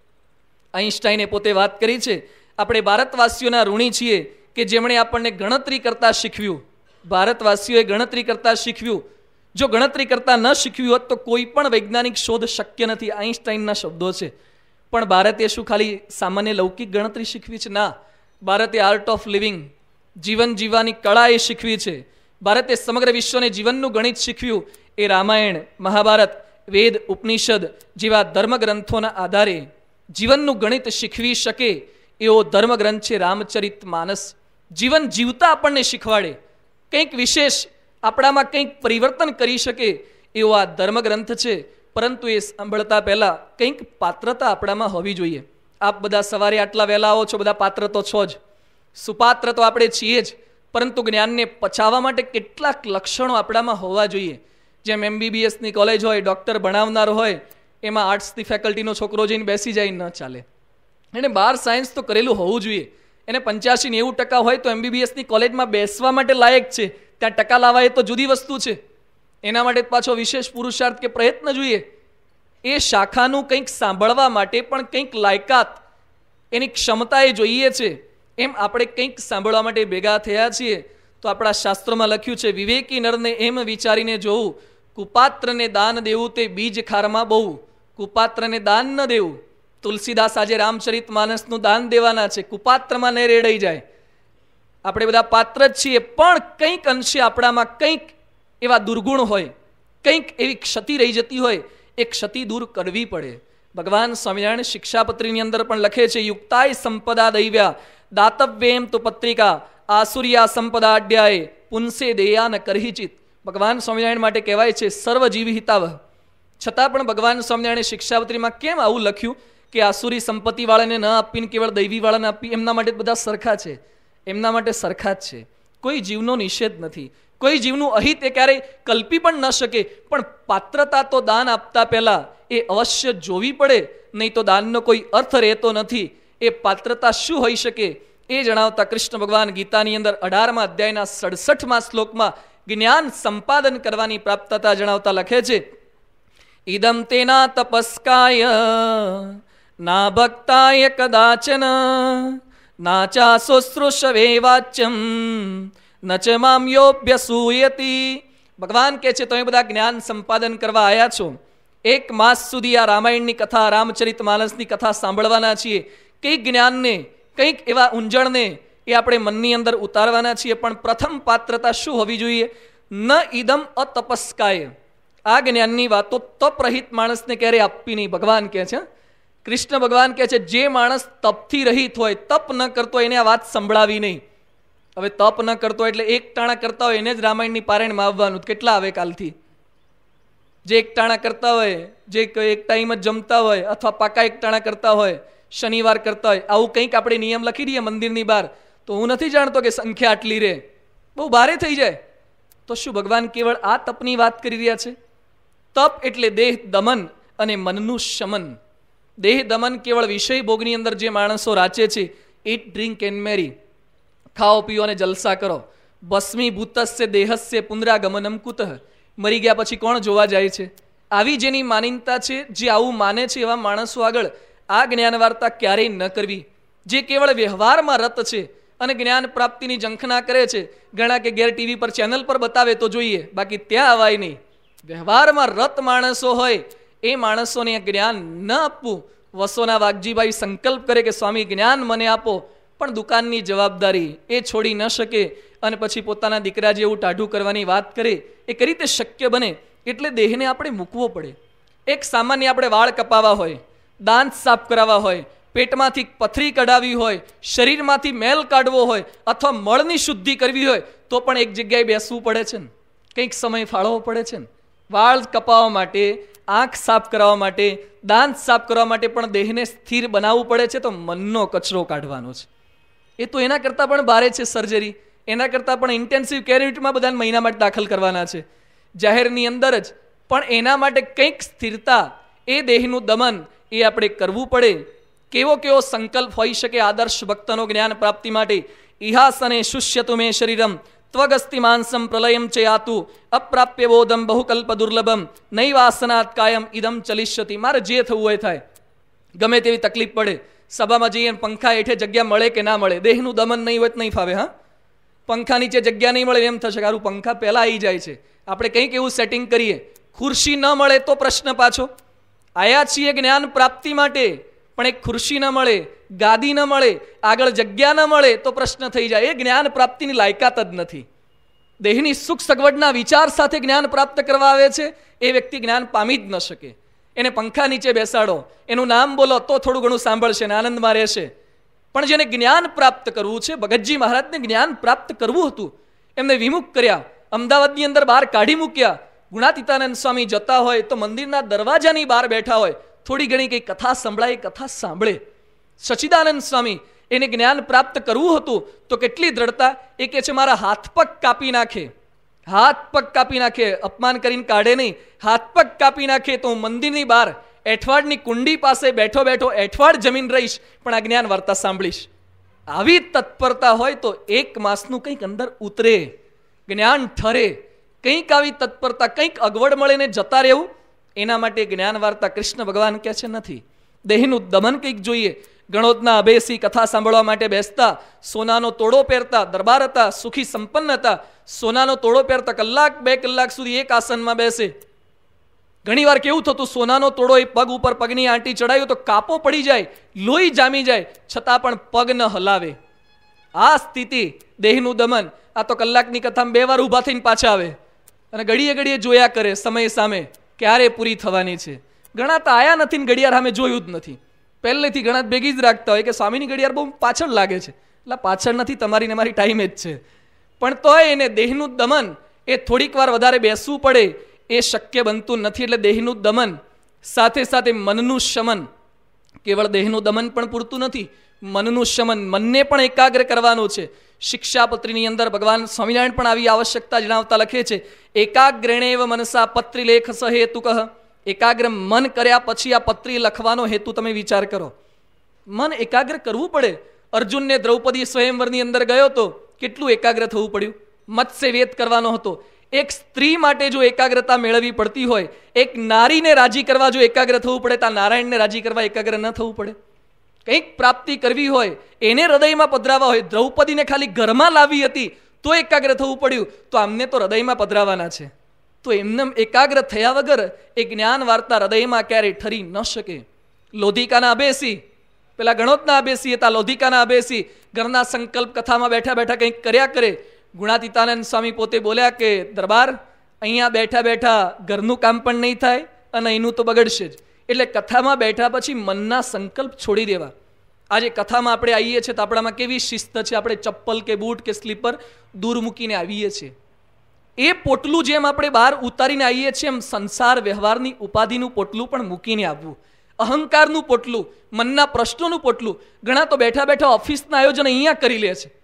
આઈન્સ્ટાઈને પોતે વાત કરી છે, આપણે ભારતવાસીઓના ઋણી છીએ કે જેમણે આપણને ગણતરી કરતા શીખવ્યું. ભારતવાસીઓએ ગણતરી કરતા શીખવ્યું. જો ગણતરી કરતા ન શીખવ્યું હોત તો કોઈ પણ વૈજ્ઞાનિક શોધ શક્ય નથી. આઈન્સ્ટાઈનના શબ્દો છે. પણ ભારતે શું ખાલી સામાન્ય લૌકિક ગણતરી શીખવી છે? ના, ભારતે આર્ટ ઓફ લિવિંગ, જીવન જીવવાની કળા એ શીખવી છે. ભારતે સમગ્ર વિશ્વને જીવનનું ગણિત શીખવ્યું. એ રામાયણ, મહાભારત, વેદ, ઉપનિષદ જેવા ધર્મગ્રંથોના આધારે જીવનનું ગણિત શીખવી શકે એવો ધર્મગ્રંથ છે રામચરિત માનસ. જીવન જીવતા આપણને શીખવાડે, કંઈક વિશેષ આપણામાં કંઈક પરિવર્તન કરી શકે એવો આ ધર્મગ્રંથ છે. પરંતુ એ સાંભળતા પહેલાં કંઈક પાત્રતા આપણામાં હોવી જોઈએ. આપ બધા સવારે આટલા વહેલા આવો છો, બધા પાત્ર તો છો જ, સુપાત્ર તો આપણે છીએ જ, પરંતુ જ્ઞાનને પચાવવા માટે કેટલાક લક્ષણો આપણામાં હોવા જોઈએ. જેમ એમબીબીએસની કોલેજ હોય, ડૉક્ટર ભણાવનાર હોય, એમાં આર્ટ્સની ફેકલ્ટીનો છોકરો જઈને બેસી જાય ન ચાલે. એને બાર સાયન્સ તો કરેલું હોવું જોઈએ. એને પંચ્યાસી નેવું ટકા હોય તો એમબીબીએસની કોલેજમાં બેસવા માટે લાયક છે. ત્યાં ટકા લાવવા એ તો જુદી વસ્તુ છે. એના માટે પાછો વિશેષ પુરુષાર્થ કે પ્રયત્ન જોઈએ. એ શાખાનું કંઈક સાંભળવા માટે પણ કંઈક લાયકાત, એની ક્ષમતા એ જોઈએ છે. એમ આપણે કંઈક સાંભળવા માટે ભેગા થયા છીએ. તો આપણા શાસ્ત્રોમાં લખ્યું છે, વિવેકી નરને એમ વિચારીને જોવું, કુપાત્રને દાન દેવું તે બીજ ખારમાં બહુ. કુપાત્રને દાન ન દેવું. તુલસીદાસ આજે રામચરિત માનસનું દાન દેવાના છે, કુપાત્રમાં નહીં રેડાઈ જાય. આપણે બધા પાત્ર જ છીએ, પણ કંઈક અંશે આપણામાં કંઈક એવા દુર્ગુણ હોય, કંઈક એવી ક્ષતિ રહી જતી હોય, એ ક્ષતિ દૂર કરવી પડે. ભગવાન સ્વામિનારાયણ શિક્ષાપત્રીની અંદર પણ લખે છે, યુક્તાય સંપદા દૈવ્યા દાતવ્યેમ તુ પત્રિકા આસુર્યા સંપદા અડ્યાય પુંસે દેયા ન કરહિચિત. ભગવાન સ્વામિનારાયણ માટે કહેવાય છે સર્વ જીવ હિતાવહ. છતાં પણ ભગવાન સ્વામિનારાયણે શિક્ષાપત્રીમાં કેમ આવું લખ્યું કે આસુરી સંપત્તિ વાળાને ન આપીને કેવળ દૈવી વાળાને આપી? એમના માટે બધા સરખા છે. એમના માટે સરખા જ છે. કોઈ જીવનો નિષેધ નથી. કોઈ જીવનું અહિત એ ક્યારેય કલ્પી પણ ન શકે. પણ પાત્રતા તો દાન આપતા પહેલા એ અવશ્ય જોવી પડે, નહીં તો દાનનો કોઈ અર્થ રહેતો નથી. એ પાત્રતા શું હોઈ શકે એ જણાવતા કૃષ્ણ ભગવાન ગીતાની અંદર અઢારમા અધ્યાયના સડસઠમાં શ્લોકમાં જ્ઞાન સંપાદન કરવાની પ્રાપ્તતા જણાવતા લખે છે, ઇદમ તેના તપસ્કાય ના ભક્તાય કદાચન ના ચા શુશ્રુષવે વાચ્યમ ન ચ મામ યોભ્યસૂયતિ. ભગવાન કહે છે, તમે બધા જ્ઞાન સંપાદન કરવા આવ્યા છો. એક માસ સુધી આ રામાયણની કથા, રામચરિત માનસની કથા સાંભળવાના છીએ. કંઈક જ્ઞાનને, કંઈક એવા ઊંજણને એ આપણે મનની અંદર ઉતારવાના છીએ. પણ પ્રથમ પાત્રતા શું હોવી જોઈએ? ન ઇદમ અતપસ્કાય. આ જ્ઞાનની વાતો તપરહિત માણસને ક્યારે આપવી નહીં. ભગવાન કહે છે, કૃષ્ણ ભગવાન કહે છે, જે માણસ તપથી રહિત હોય, તપ ન કરતો એને આ વાત સંભળાવી નહીં. હવે તપ ન કરતો એટલે એક ટાણા કરતા હોય એને જ રામાયણની પારાયણમાં આવવાનું. કેટલા આવે કાલથી? જે એક ટાણા કરતા હોય, જે એક ટાઈમ જ જમતા હોય, અથવા પાકા એક ટાણા કરતા હોય, શનિવાર કરતા હોય, આવું કંઈક આપણે નિયમ લખી દઈએ મંદિરની બહાર, તો હું નથી જાણતો કે સંખ્યા આટલી રહે, બહુ ભારે થઈ જાય. તો શું ભગવાન કેવળ આ તપની વાત કરી રહ્યા છે? તપ એટલે દેહ દમન અને મનનું શમન. દેહ દમન કેવળ વિષય ભોગની અંદર જે માણસો રાચે છે, ઇટ ડ્રિંક એન્ડ મેરી, ખાઓ પીઓ અને જલસા કરો. ભસ્મીભૂતસ્ય દેહસ્ય પુનરાગમનમ કુતઃ. મરી ગયા પછી કોણ જોવા જાય છે? આવી જેની માનીનતા છે, જે આવું માને છે, એવા માણસો આગળ આ જ્ઞાન વાર્તા ક્યારેય ન કરવી. જે કેવળ વ્યવહારમાં રત છે અને જ્ઞાન પ્રાપ્તિની ઝંખના કરે છે, ઘણા કે ઘેર ટીવી પર ચેનલ પર બતાવે તો જોઈએ, બાકી ત્યાં અવાય નહીં. વ્યવહારમાં રત માણસો હોય એ માણસોને જ્ઞાન ન આપવું. વસોના વાઘજીભાઈ સંકલ્પ કરે કે સ્વામી જ્ઞાન મને આપો, પણ દુકાનની જવાબદારી એ છોડી ન શકે અને પછી પોતાના દીકરા જેવું ટાઢું કરવાની વાત કરે. એ કઈ રીતે શક્ય બને? એટલે દેહને આપણે મૂકવો પડે. એક સામાન્ય આપણે વાળ કપાવા હોય, દાંત સાફ કરાવવા હોય, પેટમાંથી પથરી કઢાવી હોય, શરીરમાંથી મેલ કાઢવો હોય, અથવા મળની શુદ્ધિ કરવી હોય, તો પણ એક જગ્યાએ બેસવું પડે છે ને, કંઈક સમય ફાળવવો પડે છે ને. વાળ કપાવવા માટે, આંખ સાફ કરવા માટે, દાંત સાફ કરવા માટે પણ દેહને સ્થિર બનાવવું પડે છે. તો મનનો કચરો કાઢવાનો છે, એ તો એના કરતાં પણ ભારે છે સર્જરી. એના કરતાં પણ ઇન્ટેન્સિવ કેર યુનિટમાં બધાને મહિના માટે દાખલ કરવાના છે, જાહેરની અંદર જ. પણ એના માટે કંઈક સ્થિરતા, એ દેહનું દમન એ આપણે કરવું પડે. કેવો કેવો સંકલ્પ હોઈ શકે આદર્શ ભક્તનો જ્ઞાન પ્રાપ્તિ માટે? ઇહાસને શુષ્યતુ મે શરીરમ ત્વગસ્તિ માંસમ પ્રલયમ ચ યાતુ અપ્રાપ્ય બોધમ બહુકલ્પ દુર્લભમ નૈવાસનાત કાયમ ઇદમ ચલિષ્યતિ. મારે જે થવું હોય થાય, ગમે તેવી તકલીફ પડે, સભામાં જઈએ પંખા હેઠે જગ્યા મળે કે ના મળે, દેહનું દમન નહીં હોય તો નહીં ફાવે. હા, પંખા નીચે જગ્યા નહીં મળે એમ થશે કે આરું પંખા પહેલાં આવી જાય છે, આપણે કંઈક એવું સેટિંગ કરીએ. ખુરશી ન મળે તો પ્રશ્ન પાછો. આયા છીએ જ્ઞાન પ્રાપ્તિ માટે, પણ એક ખુરશી ન મળે, ગાદી ન મળે, આગળ જગ્યા ન મળે તો પ્રશ્ન થઈ જાય. એ જ્ઞાન પ્રાપ્તિની લાયકાત જ નથી. દેહની સુખ સગવડના વિચાર સાથે જ્ઞાન પ્રાપ્ત કરવા આવે છે, એ વ્યક્તિ જ્ઞાન પામી જ ન શકે. એને પંખા નીચે બેસાડો, એનું નામ બોલો તો થોડું ઘણું સાંભળશે ને આનંદમાં રહેશે. પણ જેને જ્ઞાન પ્રાપ્ત કરવું છે, ભગતજી મહારાજને જ્ઞાન પ્રાપ્ત કરવું હતું, એમને વિમુખ કર્યા, અમદાવાદની અંદર બહાર કાઢી મૂક્યા. ગુણાતીતાનંદ સ્વામી જતા હોય તો મંદિરના દરવાજાની બહાર બેઠા હોય, થોડી ઘણી કંઈ કથા સંભળાય, કથા સાંભળે. સચ્ચિદાનંદ સ્વામી, એને જ્ઞાન પ્રાપ્ત કરવું હતું તો કેટલી દ્રઢતા! એ કે છે મારા હાથ પગ કાપી નાખે, હાથ પગ કાપી નાખે, અપમાન કરીને કાઢે નહીં, હાથ પગ કાપી નાખે તો હું મંદિરની બહાર એઠવાડની કુંડી પાસે બેઠો બેઠો એઠવાડ જમીન રહીશ, પણ આ જ્ઞાન વાર્તા સાંભળીશ. આવી તત્પરતા હોય તો એક માસનું કંઈક અંદર ઉતરે, જ્ઞાન ઠરે. કંઈક આવી તત્પરતા, કંઈક અગવડ મળે ને જતા રહેવું, એના માટે જ્ઞાન વાર્તા કૃષ્ણ ભગવાન કહે છે નથી. દેહનું દમન કંઈક જોઈએ. ગણોદના અભેસી કથા સાંભળવા માટે બેસતા, સોનાનો તોડો પહેરતા, દરબાર હતા, સુખી સંપન્ન હતા, સોનાનો તોડો પહેરતા, કલાક બે કલાક સુધી એક આસનમાં બેસે. ઘણી વાર કેવું થતું, સોનાનો તોડો એ પગ ઉપર પગની આંટી ચડાવ્યો તો કાપો પડી જાય, લોહી જામી જાય, છતાં પણ પગ ન હલાવે. આ સ્થિતિ, દેહનું દમન. આ તો કલાકની કથામાં બે વાર ઊભા થઈને પાછા આવે અને ઘડીએ ઘડીએ જોયા કરે સમય સામે ક્યારે પૂરી થવાની છે. ઘણા તો આયા નથી ને ઘડિયાળ સામે જોયું જ નથી. પહેલેથી ઘણા ભેગી જ રાખતા હોય કે સ્વામીની ઘડિયાળ બહુ પાછળ લાગે છે. એટલે પાછળ નથી, તમારી ને મારી ટાઈમ જ છે. પણ તોય એને દેહનું દમન એ થોડીક વાર વધારે બેસવું પડે, એ શક્ય બનતું નથી. એટલે દેહનું દમન સાથે સાથે મનનું શમન. કેવળ દેહનું દમન પણ પૂરતું નથી, મનનું શમન, મનને પણ એકાગ્ર કરવાનું છે. શિક્ષાપત્રીની અંદર ભગવાન સ્વામિનારાયણ પણ આવી આવશ્યકતા જણાવતા લખે છે, એકાગ્રેણેવ મનસા પત્રી લેખ સહેતુક. એકાગ્ર મન કર્યા પછી આ પત્રી લખવાનો હેતુ તમે વિચાર કરો. મન એકાગ્ર કરવું પડે. અર્જુનને દ્રૌપદી સ્વયંવરની અંદર ગયો તો કેટલું એકાગ્ર થવું પડ્યું. મત્સ્ય વેદ કરવાનો હતો. એક સ્ત્રી માટે જો એકાગ્રતા મેળવવી પડતી હોય, એક નારીને રાજી કરવા જો એકાગ્ર થવું પડે, તો નારાયણને રાજી કરવા એકાગ્ર ન થવું પડે? કંઈક પ્રાપ્તિ કરવી હોય, એને હૃદયમાં પધરાવા હોય. દ્રૌપદીને ખાલી ઘરમાં લાવી હતી તો એકાગ્ર થવું પડ્યું, તો આમને તો હૃદયમાં પધરાવાના છે. તો એમને એકાગ્ર થયા વગર એ જ્ઞાન વાર્તા હૃદયમાં ક્યારેય ઠરી ન શકે. લોધિકાના અભેસી, પેલા ગણોતના અભેસી હતા, લોધિકાના અભેસી ઘરના સંકલ્પ કથામાં બેઠા બેઠા કંઈક કર્યા કરે. ગુણાતીતાનંદ સ્વામી પોતે બોલ્યા કે દરબાર, અહીંયા બેઠા બેઠા ઘરનું કામ પણ નહીં થાય અને એનું તો બગડશે જ. એટલે કથામાં બેઠા પછી મનના સંકલ્પ છોડી દેવા. આજે કથામાં આપણે આવીએ છીએ તો આપણામાં કેવી શિસ્ત છે, આપણે ચપ્પલ કે બૂટ કે સ્લીપર દૂર મૂકીને આવીએ છીએ. એ પોટલું જેમ આપણે બહાર ઉતારીને આવીએ છીએ, એમ સંસાર વ્યવહારની ઉપાધિનું પોટલું પણ મૂકીને આવવું. અહંકારનું પોટલું, મનના પ્રશ્નોનું પોટલું. ઘણા તો બેઠા બેઠા ઓફિસના આયોજન અહીંયા કરી લે છે.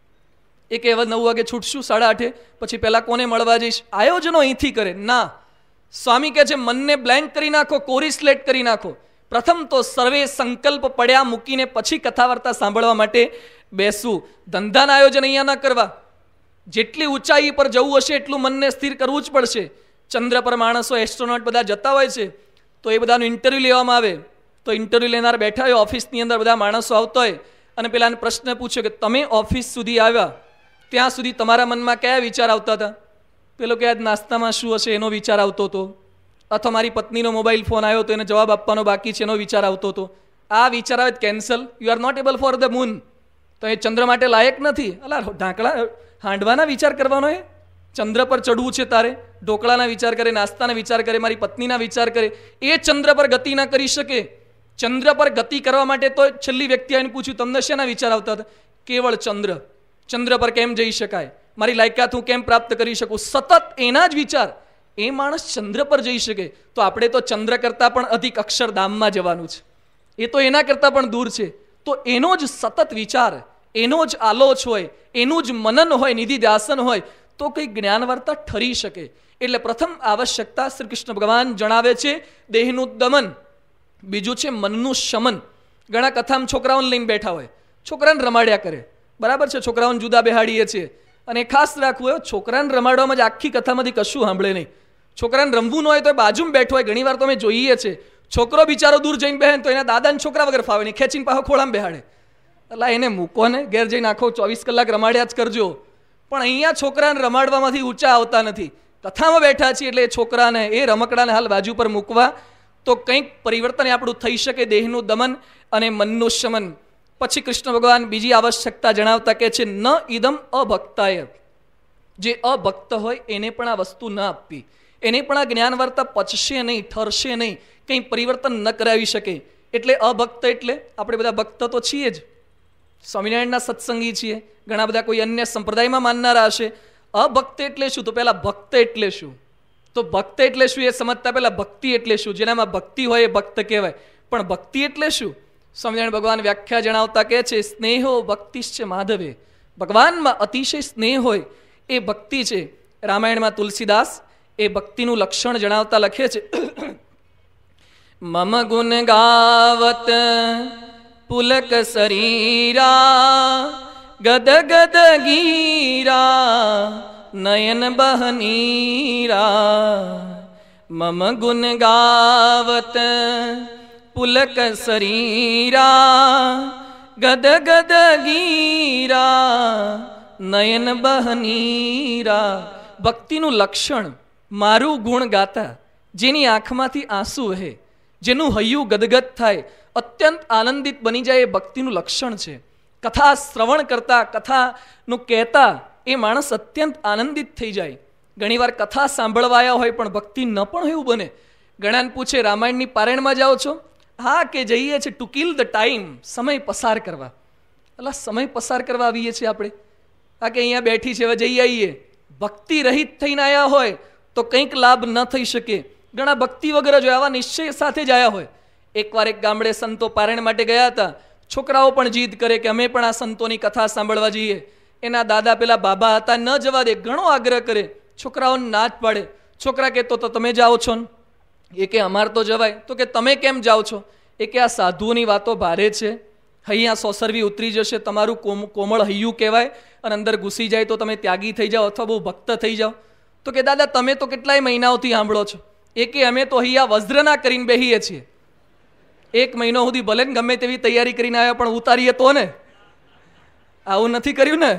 એ કે હવે નવ વાગે છૂટશું, સાડા આઠે, પછી પહેલા કોને મળવા જઈશ, આયોજનો અહીંથી કરે. ના, સ્વામી કહે છે મનને બ્લેન્ક કરી નાખો, કોરી સ્લેટ કરી નાખો. પ્રથમ તો સર્વે સંકલ્પ પડ્યા મૂકીને પછી કથા વાર્તા સાંભળવા માટે બેસવું. ધંધાના આયોજન અહીંયા ન કરવા. જેટલી ઊંચાઈ પર જવું હશે એટલું મનને સ્થિર કરવું જ પડશે. ચંદ્ર પર માણસો, એસ્ટ્રોનોટ બધા જતા હોય છે, તો એ બધાનું ઇન્ટરવ્યૂ લેવામાં આવે. તો ઇન્ટરવ્યૂ લેનાર બેઠા હોય, ઓફિસની અંદર બધા માણસો આવતા હોય અને પેલાને પ્રશ્ન પૂછ્યો કે તમે ઓફિસ સુધી આવ્યા ત્યાં સુધી તમારા મનમાં કયા વિચાર આવતા હતા? પેલો કે આજ નાસ્તામાં શું હશે એનો વિચાર આવતો હતો, અથવા મારી પત્નીનો મોબાઈલ ફોન આવ્યો તો એને જવાબ આપવાનો બાકી છે એનો વિચાર આવતો હતો. આ વિચાર આવે cancel, you are not able for the moon. તો એ ચંદ્ર માટે લાયક નથી. અલા ઢાંકડા હાંડવાના વિચાર કરવાનો, એ ચંદ્ર પર ચડવું છે તારે. ઢોકળાના વિચાર કરે, નાસ્તાના વિચાર કરે, મારી પત્નીના વિચાર કરે. એ ચંદ્ર પર ગતિ ના કરી શકે. ચંદ્ર પર ગતિ કરવા માટે તો છેલ્લી વ્યક્તિ આવીને પૂછ્યું તમને શેના વિચાર આવતા હતા? કેવળ ચંદ્ર. ચંદ્ર પર કેમ જઈ શકાય, મારી લાયકાત હું કેમ પ્રાપ્ત કરી શકું, સતત એના જ વિચાર. એ માણસ ચંદ્ર પર જઈ શકે. તો આપણે તો ચંદ્ર કરતાં પણ અધિક અક્ષરધામમાં જવાનું છે. એ તો એના કરતાં પણ દૂર છે. તો એનો જ સતત વિચાર, એનો જ આલોચ હોય, એનું જ મનન હોય, નિધિ ધ્યાસન હોય તો કંઈ જ્ઞાન વાર્તા ઠરી શકે. એટલે પ્રથમ આવશ્યકતા શ્રી કૃષ્ણ ભગવાન જણાવે છે દેહનું દમન, બીજું છે મનનું શમન. ઘણા કથામાં છોકરાઓને લઈને બેઠા હોય, છોકરાને રમાડ્યા કરે, બરાબર છે, છોકરાઓને જુદા બેહાડીએ છીએ, અને ખાસ રાખવું હોય છોકરાને રમાડવામાં જ આખી કથામાંથી કશું સાંભળે નહીં. છોકરાને રમવું ન હોય તો બાજુમાં બેઠો હોય, ઘણી વાર તો અમે જોઈએ છે છોકરો બિચારો દૂર જઈને બેહે તો એના દાદાને છોકરા વગર ફાવે નહીં, ખેંચીને પાછો ખોળામાં બેહાડે. એટલે એને મૂકો ને, ઘેર જઈને આખો ચોવીસ કલાક રમાડ્યા જ કરજો. પણ અહીંયા છોકરાને રમાડવામાંથી ઊંચા આવતા નથી. કથામાં બેઠા છીએ એટલે એ છોકરાને, એ રમકડાને હાલ બાજુ પર મૂકવા તો કંઈક પરિવર્તન આપણું થઈ શકે, દેહનું દમન અને મનનું શમન. પછી કૃષ્ણ ભગવાન બીજી આવશ્યકતા જણાવતા કહે છે ન ઇદમ અભક્તાય, જે અભક્ત હોય એને પણ આ વસ્તુ ન આપવી, એને પણ આ જ્ઞાન વાર્તા પચશે નહીં, ઠરશે નહીં, કંઈ પરિવર્તન ન કરાવી શકે. એટલે અભક્ત એટલે આપણે બધા ભક્ત તો છીએ જ, સ્વામિનારાયણના સત્સંગી છીએ, ઘણા બધા કોઈ અન્ય સંપ્રદાયમાં માનનારા હશે. અભક્ત એટલે શું? તો પહેલા ભક્ત એટલે શું? તો ભક્ત એટલે શું એ સમજતા પહેલા ભક્તિ એટલે શું? જેનામાં ભક્તિ હોય એ ભક્ત કહેવાય. પણ ભક્તિ એટલે શું? સ્વામિનારાયણ ભગવાન વ્યાખ્યા જણાવતા કહે છે સ્નેહો ભક્તિશ્ચ માધવે, ભગવાનમાં અતિશય સ્નેહ હોય એ ભક્તિ છે. રામાયણમાં તુલસીદાસ એ ભક્તિનું લક્ષણ જણાવતા લખે છે મમ ગુણ ગાવત પુલક શરીરા ગદ ગદ ગીરા નયન બહનીરા. મમ ગુણ ગાવત પુલક શરીરા ગદ ગદ ગીરા નયન બહનીરા. ભક્તિનું લક્ષણ મારું ગુણ ગાતા, જેની આંખમાંથી આંસુ વહે, જેનું હૈયું ગદગદ થાય, અત્યંત આનંદિત બની જાય, એ ભક્તિનું લક્ષણ છે. કથા શ્રવણ કરતા, કથાનું કહેતા એ માણસ અત્યંત આનંદિત થઈ જાય. ઘણીવાર કથા સાંભળવાયા હોય પણ ભક્તિ ન પણ એવું બને. ઘણાને પૂછે રામાયણની પારાયણમાં જાઓ છો? હા કે જઈએ છીએ ટુ કિલ ધ ટાઈમ, સમય પસાર કરવા. એટલે સમય પસાર કરવા આવીએ છીએ આપણે, આ કે અહીંયા બેઠી છે હવે જઈ આવીએ. ભક્તિ રહિત થઈને આવ્યા હોય તો કંઈક લાભ ન થઈ શકે. ઘણા ભક્તિ વગર જો આવા નિશ્ચય સાથે જ આવ્યા હોય. એકવાર એક ગામડે સંતો પારાયણ માટે ગયા હતા. છોકરાઓ પણ જીદ કરે કે અમે પણ આ સંતોની કથા સાંભળવા જઈએ. એના દાદા પેલા બાબા હતા, ન જવા દે, ઘણો આગ્રહ કરે, છોકરાઓને ના જ પાડે. છોકરા કહેતો તો તમે જાઓ છો ને? એ કે અમાર તો જવાય. તો કે તમે કેમ જાઓ છો? એ કે આ સાધુઓની વાતો ભારે છે, હૈયા સોસરવી ઉતરી જશે, તમારું કોમ કોમળ હૈયું કહેવાય, અને અંદર ઘૂસી જાય તો તમે ત્યાગી થઈ જાઓ અથવા બહુ ભક્ત થઈ જાઓ. તો કે દાદા તમે તો કેટલાય મહિનાઓથી સાંભળો છો. એ કે અમે તો હૈયા વજ્રના કરીને બેહીએ છીએ. એક મહિનો સુધી ભલે ને ગમે તેવી તૈયારી કરીને આવ્યા પણ ઉતારીએ તો ને. આવું નથી કર્યું ને?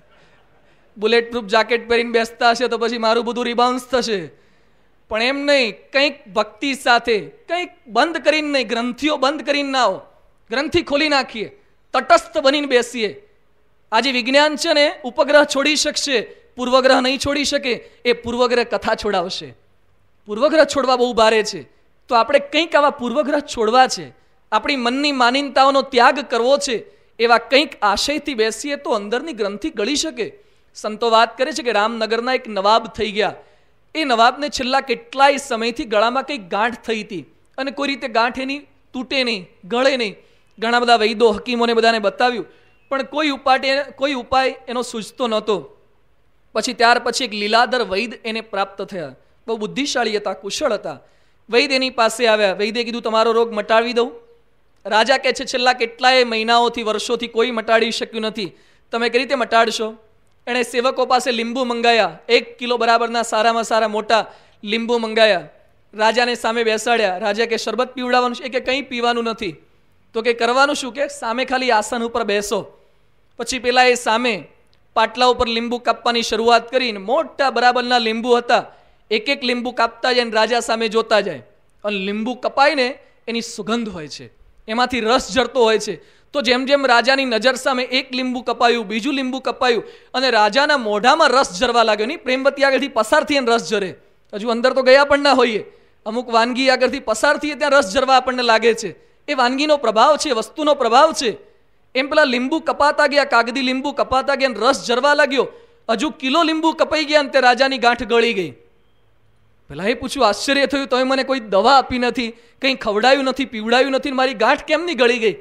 બુલેટ પ્રૂફ જાકેટ પહેરીને બેસતા હશે તો પછી મારું બધું રિબાઉન્સ થશે. પણ એમ નહીં, કંઈક ભક્તિ સાથે, કંઈક બંધ કરીને નહીં, ગ્રંથિઓ બંધ કરીને ના આવો, ગ્રંથિ ખોલી નાખીએ, તટસ્થ બનીને બેસીએ. આજે વિજ્ઞાન છે ને ઉપગ્રહ છોડી શકશે, પૂર્વગ્રહ નહીં છોડી શકે. એ પૂર્વગ્રહ કથા છોડાવશે. પૂર્વગ્રહ છોડવા બહુ ભારે છે, તો આપણે કંઈક આવા પૂર્વગ્રહ છોડવા છે, આપણી મનની માનીનતાઓનો ત્યાગ કરવો છે. એવા કંઈક આશયથી બેસીએ તો અંદરની ગ્રંથિ ગળી શકે. સંતો વાત કરે છે કે રામનગરના એક નવાબ થઈ ગયા. એ નવાબને છેલ્લા કેટલાય સમયથી ગળામાં કંઈક ગાંઠ થઈ હતી, અને કોઈ રીતે ગાંઠ એની તૂટે નહીં, ગળે નહીં. ઘણા બધા વૈદો હકીમોને બધાને બતાવ્યું પણ કોઈ ઉપાય કોઈ ઉપાય એનો સૂઝતો નહોતો. પછી ત્યાર પછી એક લીલાધર વૈદ એને પ્રાપ્ત થયા. બહુ બુદ્ધિશાળી હતા, કુશળ હતા. વૈદ એની પાસે આવ્યા. વૈદે કીધું તમારો રોગ મટાડી દઉં. રાજા કહે છે છેલ્લા કેટલાય મહિનાઓથી, વર્ષોથી કોઈ મટાડી શક્યું નથી, તમે કઈ રીતે મટાડશો? એણે સેવકો પાસે લીંબુ મંગાયા, એક કિલો બરાબરના સારામાં સારા મોટા લીંબુ મંગાયા. રાજાને સામે બેસાડ્યા. રાજા કે શરબત પીવડાવવાનું છે? કે કંઈ પીવાનું નથી. તો કે કરવાનું શું? કે સામે ખાલી આસન ઉપર બેસો. પછી પેલા એ સામે પાટલા ઉપર લીંબુ કાપવાની શરૂઆત કરીને, મોટા બરાબરના લીંબુ હતા, એક એક લીંબુ કાપતા જાય, રાજા સામે જોતા જાય. અને લીંબુ કપાય ને એની સુગંધ હોય છે, એમાંથી રસ ઝરતો હોય છે. તો જેમ જેમ રાજાની નજર સામે એક લીંબુ કપાયું, બીજું લીંબુ કપાયું, અને રાજાના મોઢામાં રસ ઝરવા લાગ્યો. નહીં, પ્રેમવતી આગળથી પસાર થઈએ રસ ઝરે, હજુ અંદર તો ગયા પણ ના હોઈએ. અમુક વાનગી આગળથી પસાર થઈએ ત્યાં રસ ઝરવા આપણને લાગે છે. એ વાનગીનો પ્રભાવ છે, વસ્તુનો પ્રભાવ છે. એમ પેલા લીંબુ કપાતા ગયા, કાગદી લીંબુ કપાતા ગયા, રસ ઝરવા લાગ્યો. હજુ કિલો લીંબુ કપાઈ ગયા અને તે રાજાની ગાંઠ ગળી ગઈ. પેલા એ પૂછ્યું, આશ્ચર્ય થયું, તમે મને કોઈ દવા આપી નથી, કંઈ ખવડાયું નથી, પીવડાયું નથી, મારી ગાંઠ કેમની ગળી ગઈ?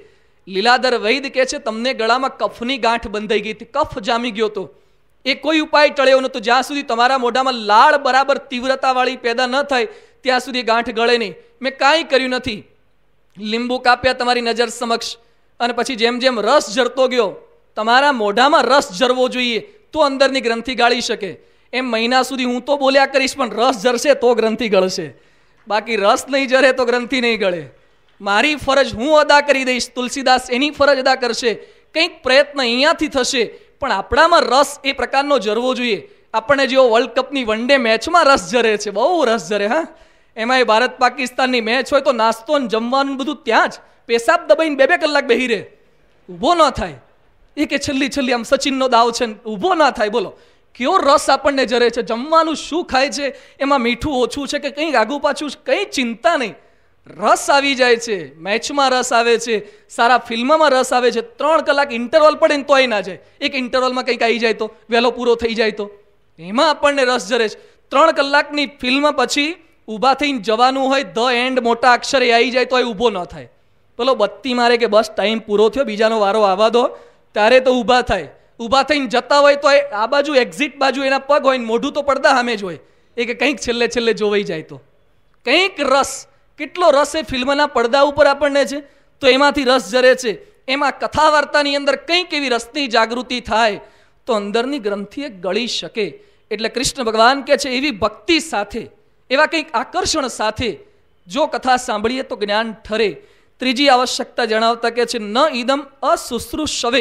લીલાધર વૈદ કહે છે તમને ગળામાં કફની ગાંઠ બંધાઈ ગઈ હતી, કફ જામી ગયો હતો, એ કોઈ ઉપાય ટળ્યો નહોતો. જ્યાં સુધી તમારા મોઢામાં લાળ બરાબર તીવ્રતાવાળી પેદા ન થાય ત્યાં સુધી ગાંઠ ગળે નહીં. મેં કાંઈ કર્યું નથી, લીંબુ કાપ્યા તમારી નજર સમક્ષ, અને પછી જેમ જેમ રસ ઝરતો ગયો, તમારા મોઢામાં રસ ઝરવો જોઈએ તો અંદરની ગ્રંથિ ગાળી શકે. એમ મહિના સુધી હું તો બોલ્યા કરીશ, પણ રસ ઝરશે તો ગ્રંથિ ગળશે, બાકી રસ નહીં ઝરે તો ગ્રંથિ નહીં ગળે. મારી ફરજ હું અદા કરી દઈશ, તુલસીદાસ એની ફરજ અદા કરશે. કંઈક પ્રયત્ન અહીંયાથી થશે, પણ આપણામાં રસ એ પ્રકારનો ઝરવો જોઈએ. આપણને જેવો વર્લ્ડ કપની વન ડે મેચમાં રસ ઝરે છે, બહુ રસ ઝરે. હા, એમાં એ ભારત પાકિસ્તાનની મેચ હોય તો નાસ્તો ને જમવાનું બધું ત્યાં જ, પેશાબ દબાઈને બે બે કલાક બેહી રહે, ઊભો ન થાય. એ કે છેલ્લી છેલ્લી આમ સચિનનો દાવ છે, ઊભો ન થાય. બોલો કેવો રસ આપણને જરે છે. જમવાનું શું ખાય છે, એમાં મીઠું ઓછું છે કે કંઈક આગું પાછું, કંઈ ચિંતા નહીં, રસ આવી જાય છે. મેચમાં રસ આવે છે, સારા ફિલ્મમાં રસ આવે છે. ત્રણ કલાક ઇન્ટરવલ પડે ને તોય ના જાય, એક ઇન્ટરવલમાં કંઈક આવી જાય તો, વહેલો પૂરો થઈ જાય તો, એમાં આપણને રસ જરે છે. ત્રણ કલાકની ફિલ્મ પછી ઊભા થઈને જવાનું હોય, ધ એન્ડ મોટા અક્ષરે આવી જાય તો એ ઊભો ન થાય. પેલો બત્તી મારે કે બસ ટાઈમ પૂરો થયો, બીજાનો વારો આવવા દો, ત્યારે તો ઊભા થાય. ઊભા થઈને જતા હોય તો આ બાજુ એક્ઝિટ બાજુ એના પગ હોય ને મોઢું તો પડદા સામે જ હોય, એ કે કંઈક છેલ્લે છેલ્લે જોવાઈ જાય તો કંઈક રસ. કેટલો રસ એ ફિલ્મના પડદા ઉપર આપણને છે તો એમાંથી રસ જરે છે. એમાં કથા વાર્તાની અંદર કંઈક એવી રસની જાગૃતિ થાય તો અંદરની ગ્રંથિએ ગળી શકે. એટલે કૃષ્ણ ભગવાન કહે છે એવી ભક્તિ સાથે, એવા કંઈક આકર્ષણ સાથે જો કથા સાંભળીએ તો જ્ઞાન ઠરે. ત્રીજી આવશ્યકતા જણાવતા કે છે ન ઇદમ અશુશ્રુષવે.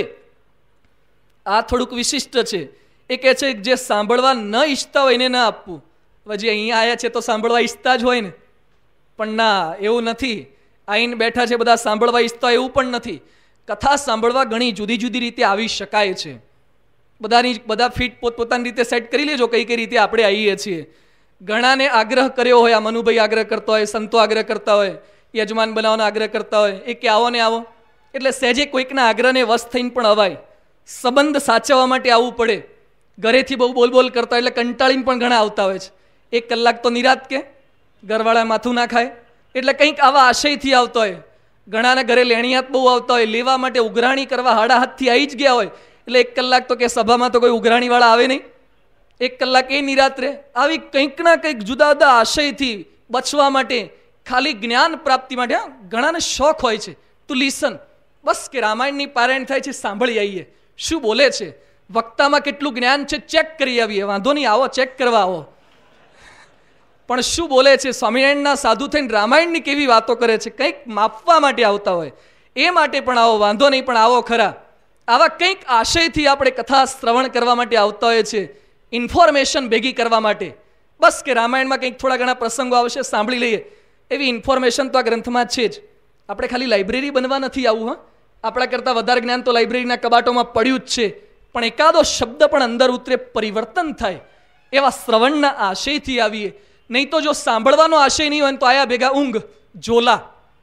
આ થોડુંક વિશિષ્ટ છે. એ કહે છે જે સાંભળવા ન ઈચ્છતા હોય એને ન આપવું. હવે જે અહીંયા આવ્યા છે તો સાંભળવા ઈચ્છતા જ હોય ને, પણ ના, એવું નથી. આઈને બેઠા છે બધા સાંભળવા ઈચ્છતા એવું પણ નથી. કથા સાંભળવા ઘણી જુદી જુદી રીતે આવી શકાય છે. બધાની બધા ફીટ પોતપોતાની રીતે સેટ કરી લેજો કઈ કઈ રીતે આપણે આવીએ છીએ. ઘણાને આગ્રહ કર્યો હોય, આ મનુભાઈ આગ્રહ કરતા હોય, સંતો આગ્રહ કરતા હોય, યજમાન બનાવવાનો આગ્રહ કરતા હોય, એ કે આવો ને આવો, એટલે સહેજે કોઈકના આગ્રહને વશ થઈને પણ અવાય. સંબંધ સાચવવા માટે આવવું પડે. ઘરેથી બહુ બોલ બોલ કરતા એટલે કંટાળીને પણ ઘણા આવતા હોય છે. એક કલાક તો નિરાત કે ઘરવાળા માથું ના ખાય, એટલે કંઈક આવા આશયથી આવતા હોય. ઘણાના ઘરે લેણિયાત બહુ આવતા હોય, લેવા માટે ઉઘરાણી કરવા હાડા હાથથી આવી જ ગયા હોય, એટલે એક કલાક તો કે સભામાં તો કોઈ ઉઘરાણી વાળા આવે નહીં, એક કલાક એ નિરાત રહે. આવી કંઈક ના કંઈક જુદા જુદા આશયથી બચવા માટે, ખાલી જ્ઞાન પ્રાપ્તિ માટે. ઘણાને શોખ હોય છે ટુ લિસન, બસ કે રામાયણની પારાયણ થાય છે, સાંભળી આવીએ શું બોલે છે, વક્તામાં કેટલું જ્ઞાન છે ચેક કરી આવીએ. વાંધો નહીં, આવો ચેક કરવા આવો, પણ શું બોલે છે. સ્વામિનારાયણના સાધુ થઈને રામાયણની કેવી વાતો કરે છે, કંઈક માપવા માટે આવતા હોય, એ માટે પણ આવો, વાંધો નહીં પણ આવો ખરા. આવા કંઈક આશયથી આપણે કથા શ્રવણ કરવા માટે આવતા હોય છે, ઇન્ફોર્મેશન ભેગી કરવા માટે. બસ કે રામાયણમાં કંઈક થોડા ઘણા પ્રસંગો આવશે, સાંભળી લઈએ, એવી ઇન્ફોર્મેશન તો આ ગ્રંથમાં છે જ. આપણે ખાલી લાઇબ્રેરી બનવા નથી આવવું. હા, આપણા કરતાં વધારે જ્ઞાન તો લાઇબ્રેરીના કબાટોમાં પડ્યું જ છે, પણ એકાદો શબ્દ પણ અંદર ઉતરે, પરિવર્તન થાય, એવા શ્રવણના આશયથી આવીએ. નહીં તો જો સાંભળવાનો આશય નહીં હોય તો આયા ભેગા ઊંઘ ઝોલા.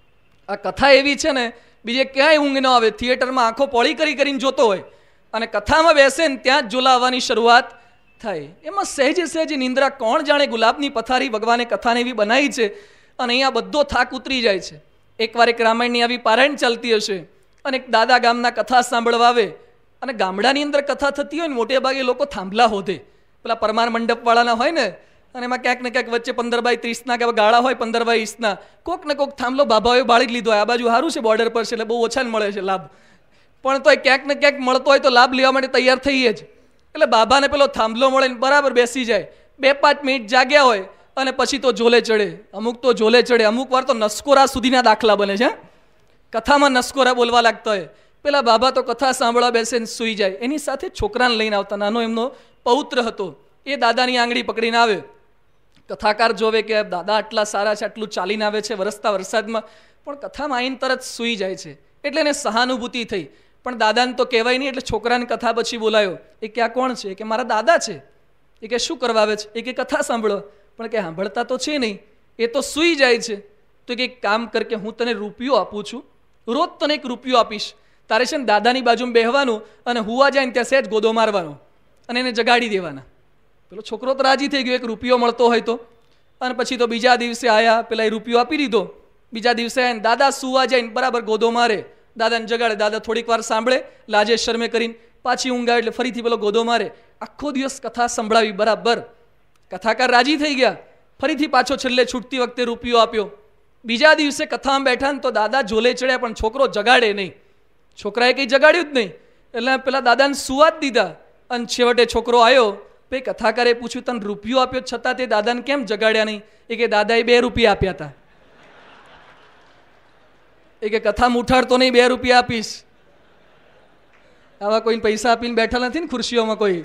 આ કથા એવી છે ને, બીજે ક્યાંય ઊંઘ ન આવે. થિયેટરમાં આંખો પોળી કરી કરીને જોતો હોય અને કથામાં બેસે ને ત્યાં જ ઝોલા આવવાની શરૂઆત થાય. એમાં સહેજે સહેજે નિંદ્રા, કોણ જાણે ગુલાબની પથારી ભગવાને કથાને એવી બનાવી છે, અને અહીંયા બધો થાક ઉતરી જાય છે. એકવાર એક રામાયણની આવી પારાયણ ચાલતી હશે અને એક દાદા ગામના કથા સાંભળવા આવે, અને ગામડાની અંદર કથા થતી હોય ને મોટે ભાગે લોકો થાંભલા હોધે, પેલા પરમાર મંડપવાળાના હોય ને, અને એમાં ક્યાંક ને ક્યાંક વચ્ચે પંદર બાય ત્રીસના કે ગાળા હોય, પંદર બાય વીસના, કોક ને કોક થાંભલો બાબાઓએ બાળી જ લીધો હોય. આ બાજુ સારું છે, બોર્ડર પર છે એટલે બહુ ઓછા મળે છે લાભ, પણ તોય ક્યાંક ને ક્યાંક મળતો હોય તો લાભ લેવા માટે તૈયાર થઈએ જ. એટલે બાબાને પેલો થાંભલો મળે ને બરાબર બેસી જાય, બે પાંચ મિનિટ જાગ્યા હોય અને પછી તો ઝોલે ચડે. અમુક તો ઝોલે ચડે, અમુક વાર તો નસકોરા સુધીના દાખલા બને છે. કથામાં નસકોરા બોલવા લાગતા હોય. પેલા બાબા તો કથા સાંભળવા બેસે ને સૂઈ જાય. એની સાથે છોકરાને લઈને આવતા, નાનો એમનો પૌત્ર હતો, એ દાદાની આંગળી પકડીને આવે. કથાકાર જોવે કે દાદા આટલા સારા છે, આટલું ચાલીને આવે છે વરસતા વરસાદમાં, પણ કથામાં આવીને તરત સૂઈ જાય છે. એટલે એને સહાનુભૂતિ થઈ, પણ દાદાને તો કહેવાય નહીં. એટલે છોકરાને કથા પછી બોલાયો. એ કે આ કોણ છે? કે મારા દાદા છે. એ કે શું કરવા આવે છે? એ કે કથા સાંભળો. પણ કે સાંભળતા તો છે નહીં, એ તો સૂઈ જાય છે. તો કે એક કામ કર, કે હું તને રૂપિયો આપું છું, રોજ તને એક રૂપિયો આપીશ, તારે છે ને દાદાની બાજુમાં બેહવાનું અને હુવા જાય ને ત્યાં સહેજ ગોદો મારવાનો અને એને જગાડી દેવાના. પેલો છોકરો તો રાજી થઈ ગયો, એક રૂપિયો મળતો હોય તો. અને પછી તો બીજા દિવસે આયા, પેલા એ રૂપિયો આપી દીધો. બીજા દિવસે આવીને દાદા સુવા જાય ને બરાબર ગોદો મારે દાદાને જગાડે, દાદા થોડીક વાર સાંભળે, લાજે શરમે કરીને પાછી ઊંઘ આવે એટલે ફરીથી પેલો ગોદો મારે. આખો દિવસ કથા સંભળાવી બરાબર, કથાકાર રાજી થઈ ગયા. ફરીથી પાછો છેલ્લે છૂટતી વખતે રૂપિયો આપ્યો. બીજા દિવસે કથામાં બેઠા ને તો દાદા ઝોલે ચડ્યા, પણ છોકરો જગાડે નહીં. છોકરાએ કંઈ જગાડ્યું જ નહીં એટલે પેલા દાદાને સુવા જ દીધા. અને છેવટે છોકરો આવ્યો, ભાઈ કથાકારે પૂછ્યું, તને રૂપિયો આપ્યો છતાં તે દાદાને કેમ જગાડ્યા નહીં? એ કે દાદાએ બે રૂપિયા આપ્યા હતા. એ કે કથામાં ઉઠાડતો નહીં, બે રૂપિયા આપીશ. આવા કોઈને પૈસા આપીને બેઠા નથી ને ખુરશીઓમાં કોઈ.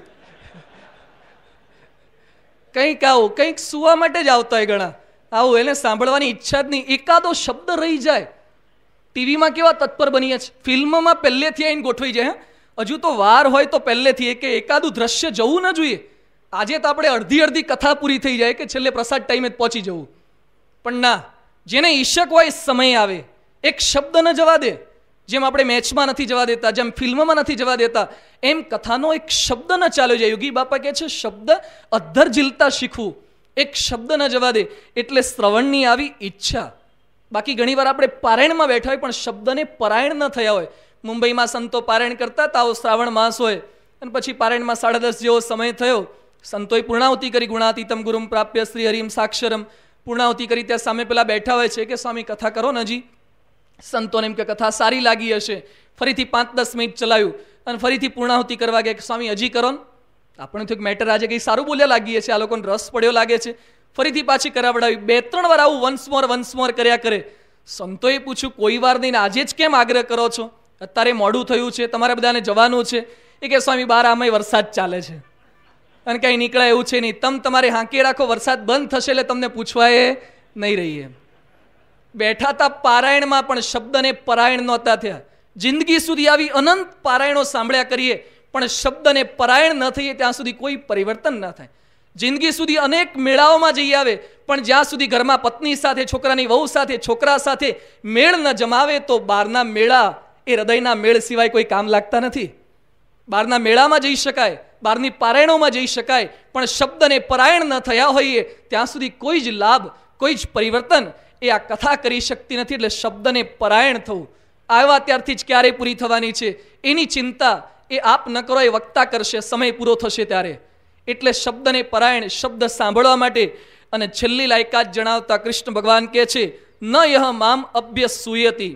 કંઈક આવું કંઈક સુવા માટે જ આવતા હોય ઘણા. આવું એને સાંભળવાની ઈચ્છા જ નહીં. એકાદો શબ્દ રહી જાય. ટીવીમાં કેવા તત્પર બનીએ છે, ફિલ્મમાં પહેલેથી આવીને ગોઠવાઈ જાય. હજુ તો વાર હોય તો પહેલેથી કે એકાદું દ્રશ્ય જવું ન જોઈએ. આજે તો આપણે અડધી અડધી કથા પૂરી થઈ જાય કે છેલ્લે પ્રસાદ ટાઈમે જ પહોંચી જવું. પણ ના, જેને ઈશક હોય સમય આવે, એક શબ્દ ન જવા દે. જેમ આપણે મેચમાં નથી જવા દેતા, જેમ ફિલ્મમાં નથી જવા દેતા, એમ કથાનો એક શબ્દ ન ચાલ્યો જાય. યોગી બાપા કહે છે શબ્દ અધ્ધર ઝીલતા શીખવું, એક શબ્દ ન જવા દે. એટલે શ્રવણની આવી ઈચ્છા. બાકી ઘણીવાર આપણે પારાયણમાં બેઠા હોય પણ શબ્દને પરાયણ ન થયા હોય. મુંબઈમાં સંતો પારાયણ કરતા હતા, આવો શ્રાવણ માસ હોય અને પછી પારાયણમાં સાડા દસ જેવો સમય થયો. સંતોએ પૂર્ણાહુતિ કરી, ગુણાતીતમ ગુરુમ પ્રાપ્ય શ્રી હરિમ સાક્ષરમ. પૂર્ણાહુતિ કરી ત્યાં સામે પેલા બેઠા હોય છે કે સ્વામી કથા કરો ને હજી. સંતોને એમ કે કથા સારી લાગી હશે. ફરીથી પાંચ દસ મિનિટ ચલાવ્યું અને ફરીથી પૂર્ણાહુતિ કરવા ગયા કે સ્વામી હજી કરો ને. આપણે તો એક મેટર આજે કંઈ સારું બોલ્યા લાગીએ છીએ, આ લોકોને રસ પડ્યો લાગે છે. ફરીથી પાછી કરાવડાવી. બે ત્રણ વાર આવું વન્સ મોર વન્સ મોર કર્યા કરે. સંતોએ પૂછ્યું કોઈ વાર નહીં, આજે જ કેમ આગ્રહ કરો છો? અત્યારે મોડું થયું છે, તમારે બધાને જવાનું છે. એ કે સ્વામી બાર આમાંય વરસાદ ચાલે છે અને કંઈ નીકળાય એવું છે નહીં. તમ તમારે હાંકી રાખો, વરસાદ બંધ થશે એટલે તમને પૂછવાય નહીં રહીએ. બેઠા હતા પારાયણમાં પણ શબ્દને પરાયણ નહોતા થયા. જિંદગી સુધી આવી અનંત પારાયણો સાંભળ્યા કરીએ પણ શબ્દને પરાયણ ન થઈએ ત્યાં સુધી કોઈ પરિવર્તન ન થાય. જિંદગી સુધી અનેક મેળાઓમાં જઈ આવે પણ જ્યાં સુધી ઘરમાં પત્ની સાથે, છોકરાની વહુ સાથે, છોકરા સાથે મેળ ન જમાવે તો બહારના મેળા એ હૃદયના મેળ સિવાય કોઈ કામ લાગતા નથી. બહારના મેળામાં જઈ શકાય, બહારની પારાયણોમાં જઈ શકાય, પણ શબ્દને પરાયણ ન થયા હોઈએ ત્યાં સુધી કોઈ જ લાભ, કોઈ જ પરિવર્તન એ આ કથા કરી શકતી નથી. એટલે શબ્દને પરાયણ થવું આવ્યા ત્યારથી જ ક્યારે પૂરી થવાની છે એની ચિંતા એ આપ ન કરો, એ વક્તા કરશે સમય પૂરો થશે ત્યારે. એટલે શબ્દને પરાયણ, શબ્દ સાંભળવા માટે. અને છેલ્લી લાયકાત જણાવતા કૃષ્ણ ભગવાન કહે છે ન યહ મામ અભ્ય સૂયતી.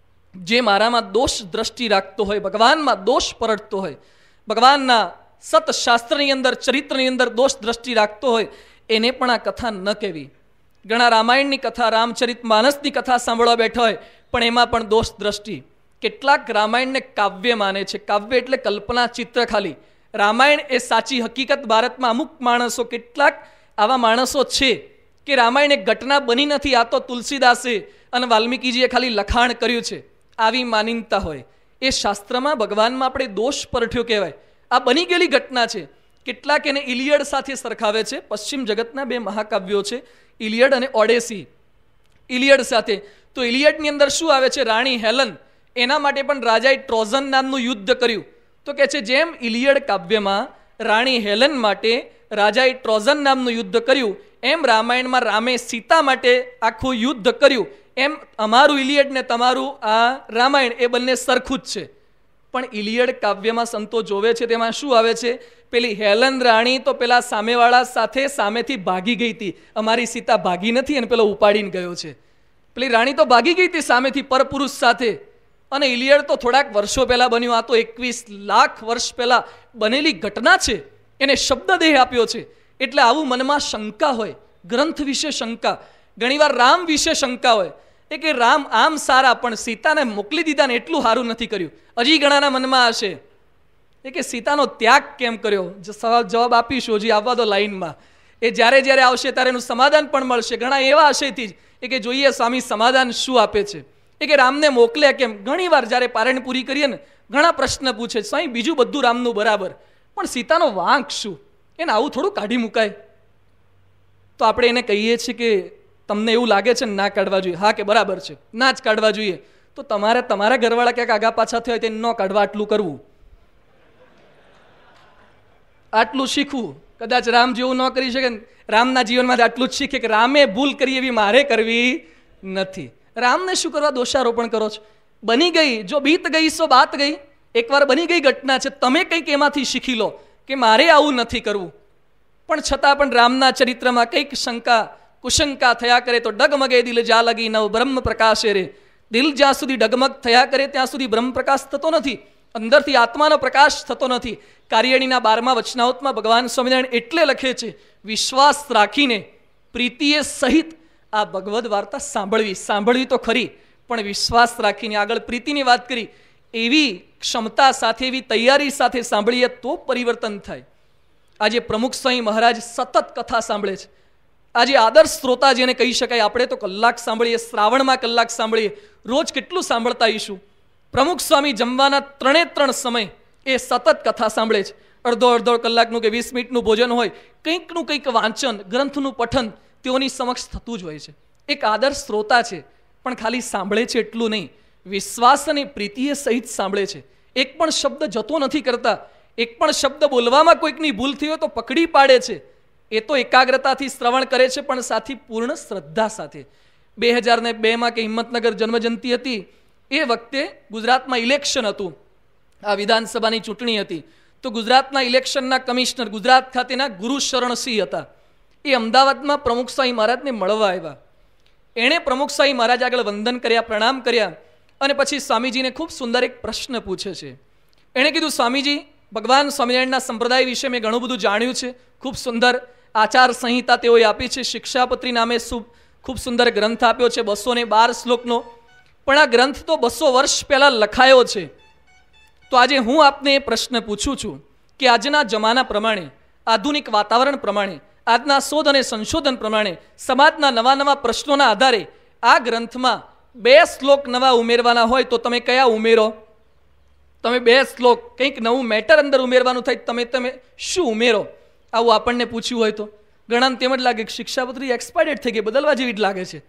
જે મારામાં દોષ દ્રષ્ટિ રાખતો હોય, ભગવાનમાં દોષ પરટતો હોય, ભગવાનના સત શાસ્ત્રની અંદર, ચરિત્રની અંદર દોષ દ્રષ્ટિ રાખતો હોય, એને પણ આ કથા ન કહેવી. ઘણા રામાયણની કથા, રામચરિત માનસની કથા સાંભળવા બેઠા હોય પણ એમાં પણ દોષ દ્રષ્ટિ. કેટલાક રામાયણને કાવ્ય માને છે. કાવ્ય એટલે કલ્પના ચિત્ર ખાલી. રામાયણ એ સાચી હકીકત. ભારતમાં અમુક માણસો, કેટલાક આવા માણસો છે કે રામાયણ એક ઘટના બની નથી, આ તો તુલસીદાસે અને વાલ્મીકીજીએ ખાલી લખાણ કર્યું છે, આવી માનીનતા હોય. એ શાસ્ત્રમાં, ભગવાનમાં આપણે દોષ પરઠ્યો કહેવાય. આ બની ગયેલી ઘટના છે. કેટલાક એને ઇલિયડ સાથે સરખાવે છે. પશ્ચિમ જગતના બે મહાકાવ્યો છે, ઇલિયડ અને ઓડેસી. ઇલિયડ સાથે તો ઇલિયડની અંદર શું આવે છે? રાણી હેલન, એના માટે પણ રાજાએ ટ્રોઝન નામનું યુદ્ધ કર્યું. તો કે છે જેમ ઇલિયડ કાવ્યમાં રાણી હેલન માટે રાજાએ ટ્રોઝન નામનું યુદ્ધ કર્યું, એમ રામાયણમાં રામે સીતા માટે આખું યુદ્ધ કર્યું. એમ અમારું ઇલિયડ ને તમારું આ રામાયણ એ બંને સરખું જ છે. પણ ઇલિયડ કાવ્યમાં સંતો જોવે છે તેમાં શું આવે છે? પેલી હેલન રાણી તો પેલા સામેવાળા સાથે સામેથી ભાગી ગઈ હતી. અમારી સીતા ભાગી નથી અને પેલો ઉપાડીને ગયો છે. પેલી રાણી તો ભાગી ગઈ હતી સામેથી પરપુરુષ સાથે. અને ઇલિયડ તો થોડાક વર્ષો પહેલા બન્યું. આ તો એકવીસ લાખ વર્ષ પહેલા બનેલી ઘટના છે. એને શબ્દદેહ આપ્યો છે. એટલે આવું મનમાં શંકા હોય, ગ્રંથ વિશે શંકા, ઘણીવાર રામ વિશે શંકા હોય એ કે રામ આમ સારા પણ સીતાને મોકલી દીધા ને એટલું સારું નથી કર્યું. હજી ઘણાના મનમાં હશે એ કે સીતાનો ત્યાગ કેમ કર્યો? સવાલ જવાબ આપીશું, હજી આવવા દો લાઈનમાં. એ જ્યારે જ્યારે આવશે ત્યારે એનું સમાધાન પણ મળશે. ઘણા એવા હશેથી જ એ કે જોઈએ સ્વામી સમાધાન શું આપે છે. એ કે રામને મોકલ્યા કેમ? ઘણી વાર જ્યારે પારાયણ પૂરી કરીએ ને ઘણા પ્રશ્ન પૂછે, સ્વામી બીજું બધું રામનું બરાબર પણ સીતાનો વાંક શું? એને આવું થોડું કાઢી મુકાય? તો આપણે એને કહીએ છીએ કે તમને એવું લાગે છે ને ના કાઢવા જોઈએ? હા કે બરાબર છે, ના જ કાઢવા જોઈએ. તો તમારે તમારા ઘરવાળા ક્યાંક આગા પાછા થયા હોય તેને ન કાઢવા, આટલું કરવું, આટલું શીખવું. કદાચ રામ જેવું ન કરી શકે, રામના જીવનમાં આટલું જ શીખે કે રામે ભૂલ કરી એવી મારે કરવી નથી. રામને શું કરવા દોષારોપણ કરો છો? બની ગઈ, જો બીત ગઈ સો બાત ગઈ, એકવાર બની ગઈ ઘટના છે, તમે કંઈક એમાંથી શીખી લો કે મારે આવું નથી કરવું. પણ છતાં પણ રામના ચરિત્રમાં કંઈક શંકા કુશંકા થયા કરે તો ડગમગે દિલ જા લગી નવ બ્રહ્મ પ્રકાશે રે. દિલ જ્યાં સુધી ડગમગ થયા કરે ત્યાં સુધી બ્રહ્મ પ્રકાશ થતો નથી, અંદરથી આત્માનો પ્રકાશ થતો નથી. કાર્યણીના બારમા વચનાવતમાં ભગવાન સ્વામિનારાયણ એટલે લખે છે, વિશ્વાસ રાખીને પ્રીતિએ સહિત આ ભગવદ વાર્તા સાંભળવી. સાંભળવી તો ખરી, પણ વિશ્વાસ રાખીને આગળ પ્રીતિની વાત કરી, એવી ક્ષમતા સાથે, એવી તૈયારી સાથે સાંભળીએ તો પરિવર્તન થાય. આજે પ્રમુખ સ્વામી મહારાજ સતત કથા સાંભળે છે. આજે આદર્શ શ્રોતા જેને કહી શકાય. આપણે તો કલાક સાંભળીએ, શ્રાવણમાં કલાક સાંભળીએ, રોજ કેટલું સાંભળતા આવીશું. પ્રમુખ સ્વામી જમવાના ત્રણે ત્રણ સમય એ સતત કથા સાંભળે છે. અડધો અડધો કલાકનું કે વીસ મિનિટનું ભોજન હોય, કંઈકનું કંઈક વાંચન, ગ્રંથનું પઠન તેઓની સમક્ષ થતું જ હોય છે. એક આદર્શ શ્રોતા છે, પણ ખાલી સાંભળે છે એટલું નહીં, વિશ્વાસ અને પ્રીતિએ સહિત સાંભળે છે. એક પણ શબ્દ જતો નથી કરતા. એક પણ શબ્દ બોલવામાં કોઈકની ભૂલ થઈ હોય તો પકડી પાડે છે. એ તો એકાગ્રતાથી શ્રવણ કરે છે, પણ સાથી પૂર્ણ શ્રદ્ધા સાથે. બે હજાર ને બેમાં કે હિંમતનગર જન્મજયંતિ હતી, એ વખતે ગુજરાતમાં ઇલેક્શન હતું, આ વિધાનસભાની ચૂંટણી હતી. તો ગુજરાતના ઇલેક્શનના કમિશનર ગુજરાત ખાતેના ગુરુ શરણસિંહ હતા. એ અમદાવાદમાં પ્રમુખ સ્વામી મહારાજને મળવા આવ્યા. એણે પ્રમુખ સ્વામી મહારાજ આગળ વંદન કર્યા, પ્રણામ કર્યા, અને પછી સ્વામીજીને ખૂબ સુંદર એક પ્રશ્ન પૂછે છે. એણે કીધું, સ્વામીજી, ભગવાન સ્વામિનારાયણના સંપ્રદાય વિશે મેં ઘણું બધું જાણ્યું છે. ખૂબ સુંદર આચાર સંહિતા તેઓએ આપી છે. શિક્ષાપત્રી નામે ખૂબ સુંદર ગ્રંથ આપ્યો છે, બસો ને બાર શ્લોકનો. પણ આ ગ્રંથ તો બસો વર્ષ પહેલા લખાયો છે. તો આજે હું આપને એ પ્રશ્ન પૂછું છું કે આજના જમાના પ્રમાણે, આધુનિક વાતાવરણ પ્રમાણે, આજના શોધ અને સંશોધન પ્રમાણે, સમાજના નવા નવા પ્રશ્નોના આધારે આ ગ્રંથમાં બે શ્લોક નવા ઉમેરવાના હોય તો તમે કયા ઉમેરો? તમે બે શ્લોક, કંઈક નવું મેટર અંદર ઉમેરવાનું થાય, તમે તમે શું ઉમેરો? આવું આપણને પૂછ્યું હોય તો ઘણાને તેમ જ લાગે કે શિક્ષાપત્રી એક્સપાયર્ડ થઈ ગઈ, બદલવા જેવી જ લાગે છે.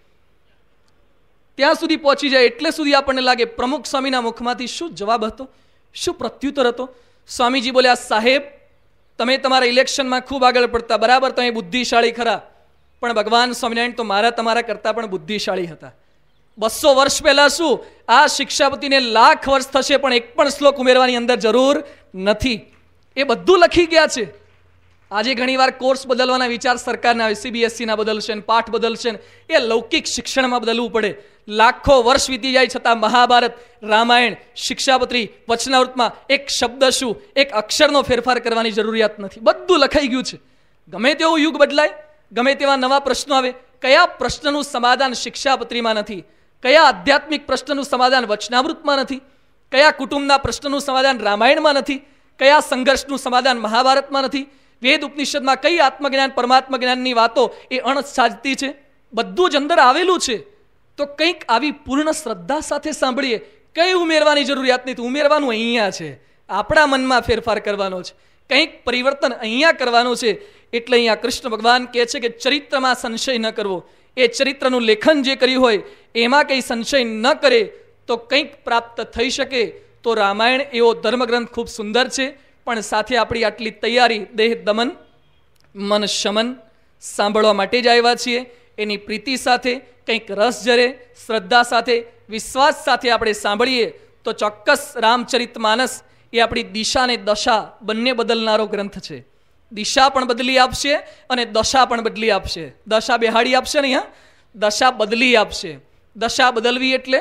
ત્યાં સુધી પહોંચી જાય એટલે સુધી આપણને લાગે પ્રમુખ સ્વામીના મુખમાંથી શું જવાબ હતો, શું પ્રત્યુત્તર હતો? સ્વામીજી બોલ્યા, સાહેબ, તમે તમારા ઇલેક્શનમાં ખૂબ આગળ પડતા, બરાબર, તમે બુદ્ધિશાળી ખરા, પણ ભગવાન સ્વામિનારાયણ તો મારા તમારા કરતાં પણ બુદ્ધિશાળી હતા. બસો વર્ષ પહેલા શું, આ શિક્ષાપતિને લાખ વર્ષ થશે પણ એક પણ શ્લોક ઉમેરવાની અંદર જરૂર નથી. એ બધું લખી ગયા છે. આજે ઘણીવાર કોર્સ બદલવાના વિચાર સરકારના આવે, સીબીએસસીના બદલશે, પાઠ બદલશે, એ લૌકિક શિક્ષણમાં બદલવું પડે. લાખો વર્ષ વીતી જાય છતાં મહાભારત, રામાયણ, શિક્ષાપત્રી, વચનાવૃતમાં એક શબ્દ શું, એક અક્ષરનો ફેરફાર કરવાની જરૂરિયાત નથી. બધું લખાઈ ગયું છે. ગમે તેવો યુગ બદલાય, ગમે તેવા નવા પ્રશ્નો આવે, કયા પ્રશ્નનું સમાધાન શિક્ષાપત્રીમાં નથી? કયા આધ્યાત્મિક પ્રશ્નનું સમાધાન વચનામૃતમાં નથી? કયા કુટુંબના પ્રશ્નનું સમાધાન રામાયણમાં નથી? કયા સંઘર્ષનું સમાધાન મહાભારતમાં નથી? વેદ ઉપનિષદમાં કઈ આત્મજ્ઞાન, પરમાત્મા જ્ઞાનની વાતો એ અણસાજતી છે? બધું જ અંદર આવેલું છે. તો કંઈક આવી પૂર્ણ શ્રદ્ધા સાથે સાંભળીએ. કંઈ ઉમેરવાની જરૂરિયાત નથી. ઉમેરવાનું અહીંયા છે, આપણા મનમાં ફેરફાર કરવાનો છે, કંઈક પરિવર્તન અહીંયા કરવાનું છે. એટલે અહીંયા કૃષ્ણ ભગવાન કહે છે કે ચરિત્રમાં સંશય ન કરવો. એ ચરિત્રનું લેખન જે કર્યું હોય એમાં કંઈ સંશય ન કરે તો કંઈક પ્રાપ્ત થઈ શકે. તો રામાયણ એવો ધર્મગ્રંથ ખૂબ સુંદર છે, પણ સાથે આપણી આટલી તૈયારી, દેહ દમન, મન શમન, સાંભળવા માટે જ આવ્યા છીએ. એની પ્રીતિ સાથે, કંઈક રસ જરે, શ્રદ્ધા સાથે, વિશ્વાસ સાથે આપણે સાંભળીએ તો ચોક્કસ રામચરિત માનસ એ આપણી દિશા અને દશા બંને બદલનારો ગ્રંથ છે. દિશા પણ બદલી આપશે અને દશા પણ બદલી આપશે. દશા બેહાડી આપશે નહીં, હા, દશા બદલી આપશે. દશા બદલવી એટલે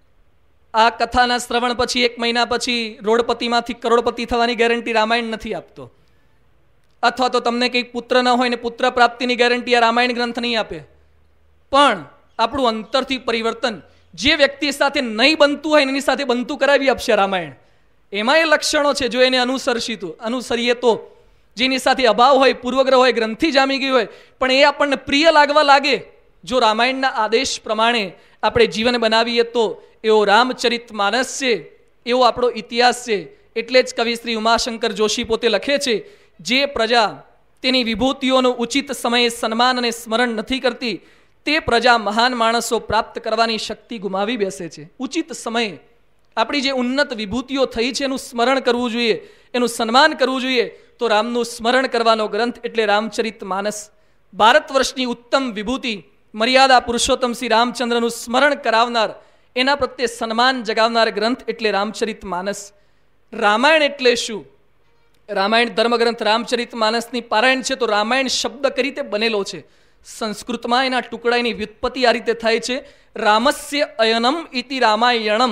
આ કથાના શ્રવણ પછી એક મહિના પછી રોડપતિમાંથી કરોડપતિ થવાની ગેરંટી રામાયણ નથી આપતો. અથવા તો તમને કંઈક પુત્ર ન હોય ને પુત્ર પ્રાપ્તિની ગેરંટી આ રામાયણ ગ્રંથ નહીં આપે. પણ આપણું અંતરથી પરિવર્તન જે વ્યક્તિ સાથે નહીં બનતું હોય એની સાથે બનતું કરાવી આપશે રામાયણ. એમાં એ લક્ષણો છે, જો એને અનુસરશીતું અનુસરીએ તો. જેની સાથે અભાવ હોય, પૂર્વગ્રહ હોય, ગ્રંથિ જામી ગઈ હોય, પણ એ આપણને પ્રિય લાગવા લાગે, જો રામાયણના આદેશ પ્રમાણે આપણે જીવન બનાવીએ તો એવો રામચરિત માનસ છે, એવો આપણો ઇતિહાસ છે. એટલે જ કવિ શ્રી ઉમાશંકર જોશી પોતે લખે છે, જે પ્રજા તેની વિભૂતિઓનું ઉચિત સમયે સન્માન અને સ્મરણ નથી કરતી તે પ્રજા મહાન માણસો પ્રાપ્ત કરવાની શક્તિ ગુમાવી બેસે છે. ઉચિત સમયે આપણી જે ઉન્નત વિભૂતિઓ થઈ છે એનું સ્મરણ કરવું જોઈએ, એનું સન્માન કરવું જોઈએ. તો રામનું સ્મરણ કરવાનો ગ્રંથ એટલે રામચરિત માનસ. ભારત વર્ષની ઉત્તમ વિભૂતિ મર્યાદા પુરુષોત્તમ શ્રી રામચંદ્રનું સ્મરણ કરાવનાર એના પ્રત્યે સન્માન જગાવનાર ગ્રંથ એટલે રામચરિત માનસ. રામાયણ એટલે શું? રામાયણ ધર્મગ્રંથ રામચરિત માનસની પારાયણ છે તો રામાયણ શબ્દ કઈ રીતે બનેલો છે? સંસ્કૃતમાં એના ટુકડાની વ્યુત્પત્તિ આ રીતે થાય છે, રામસ્ય અયનમ ઇતિ રામાયણમ.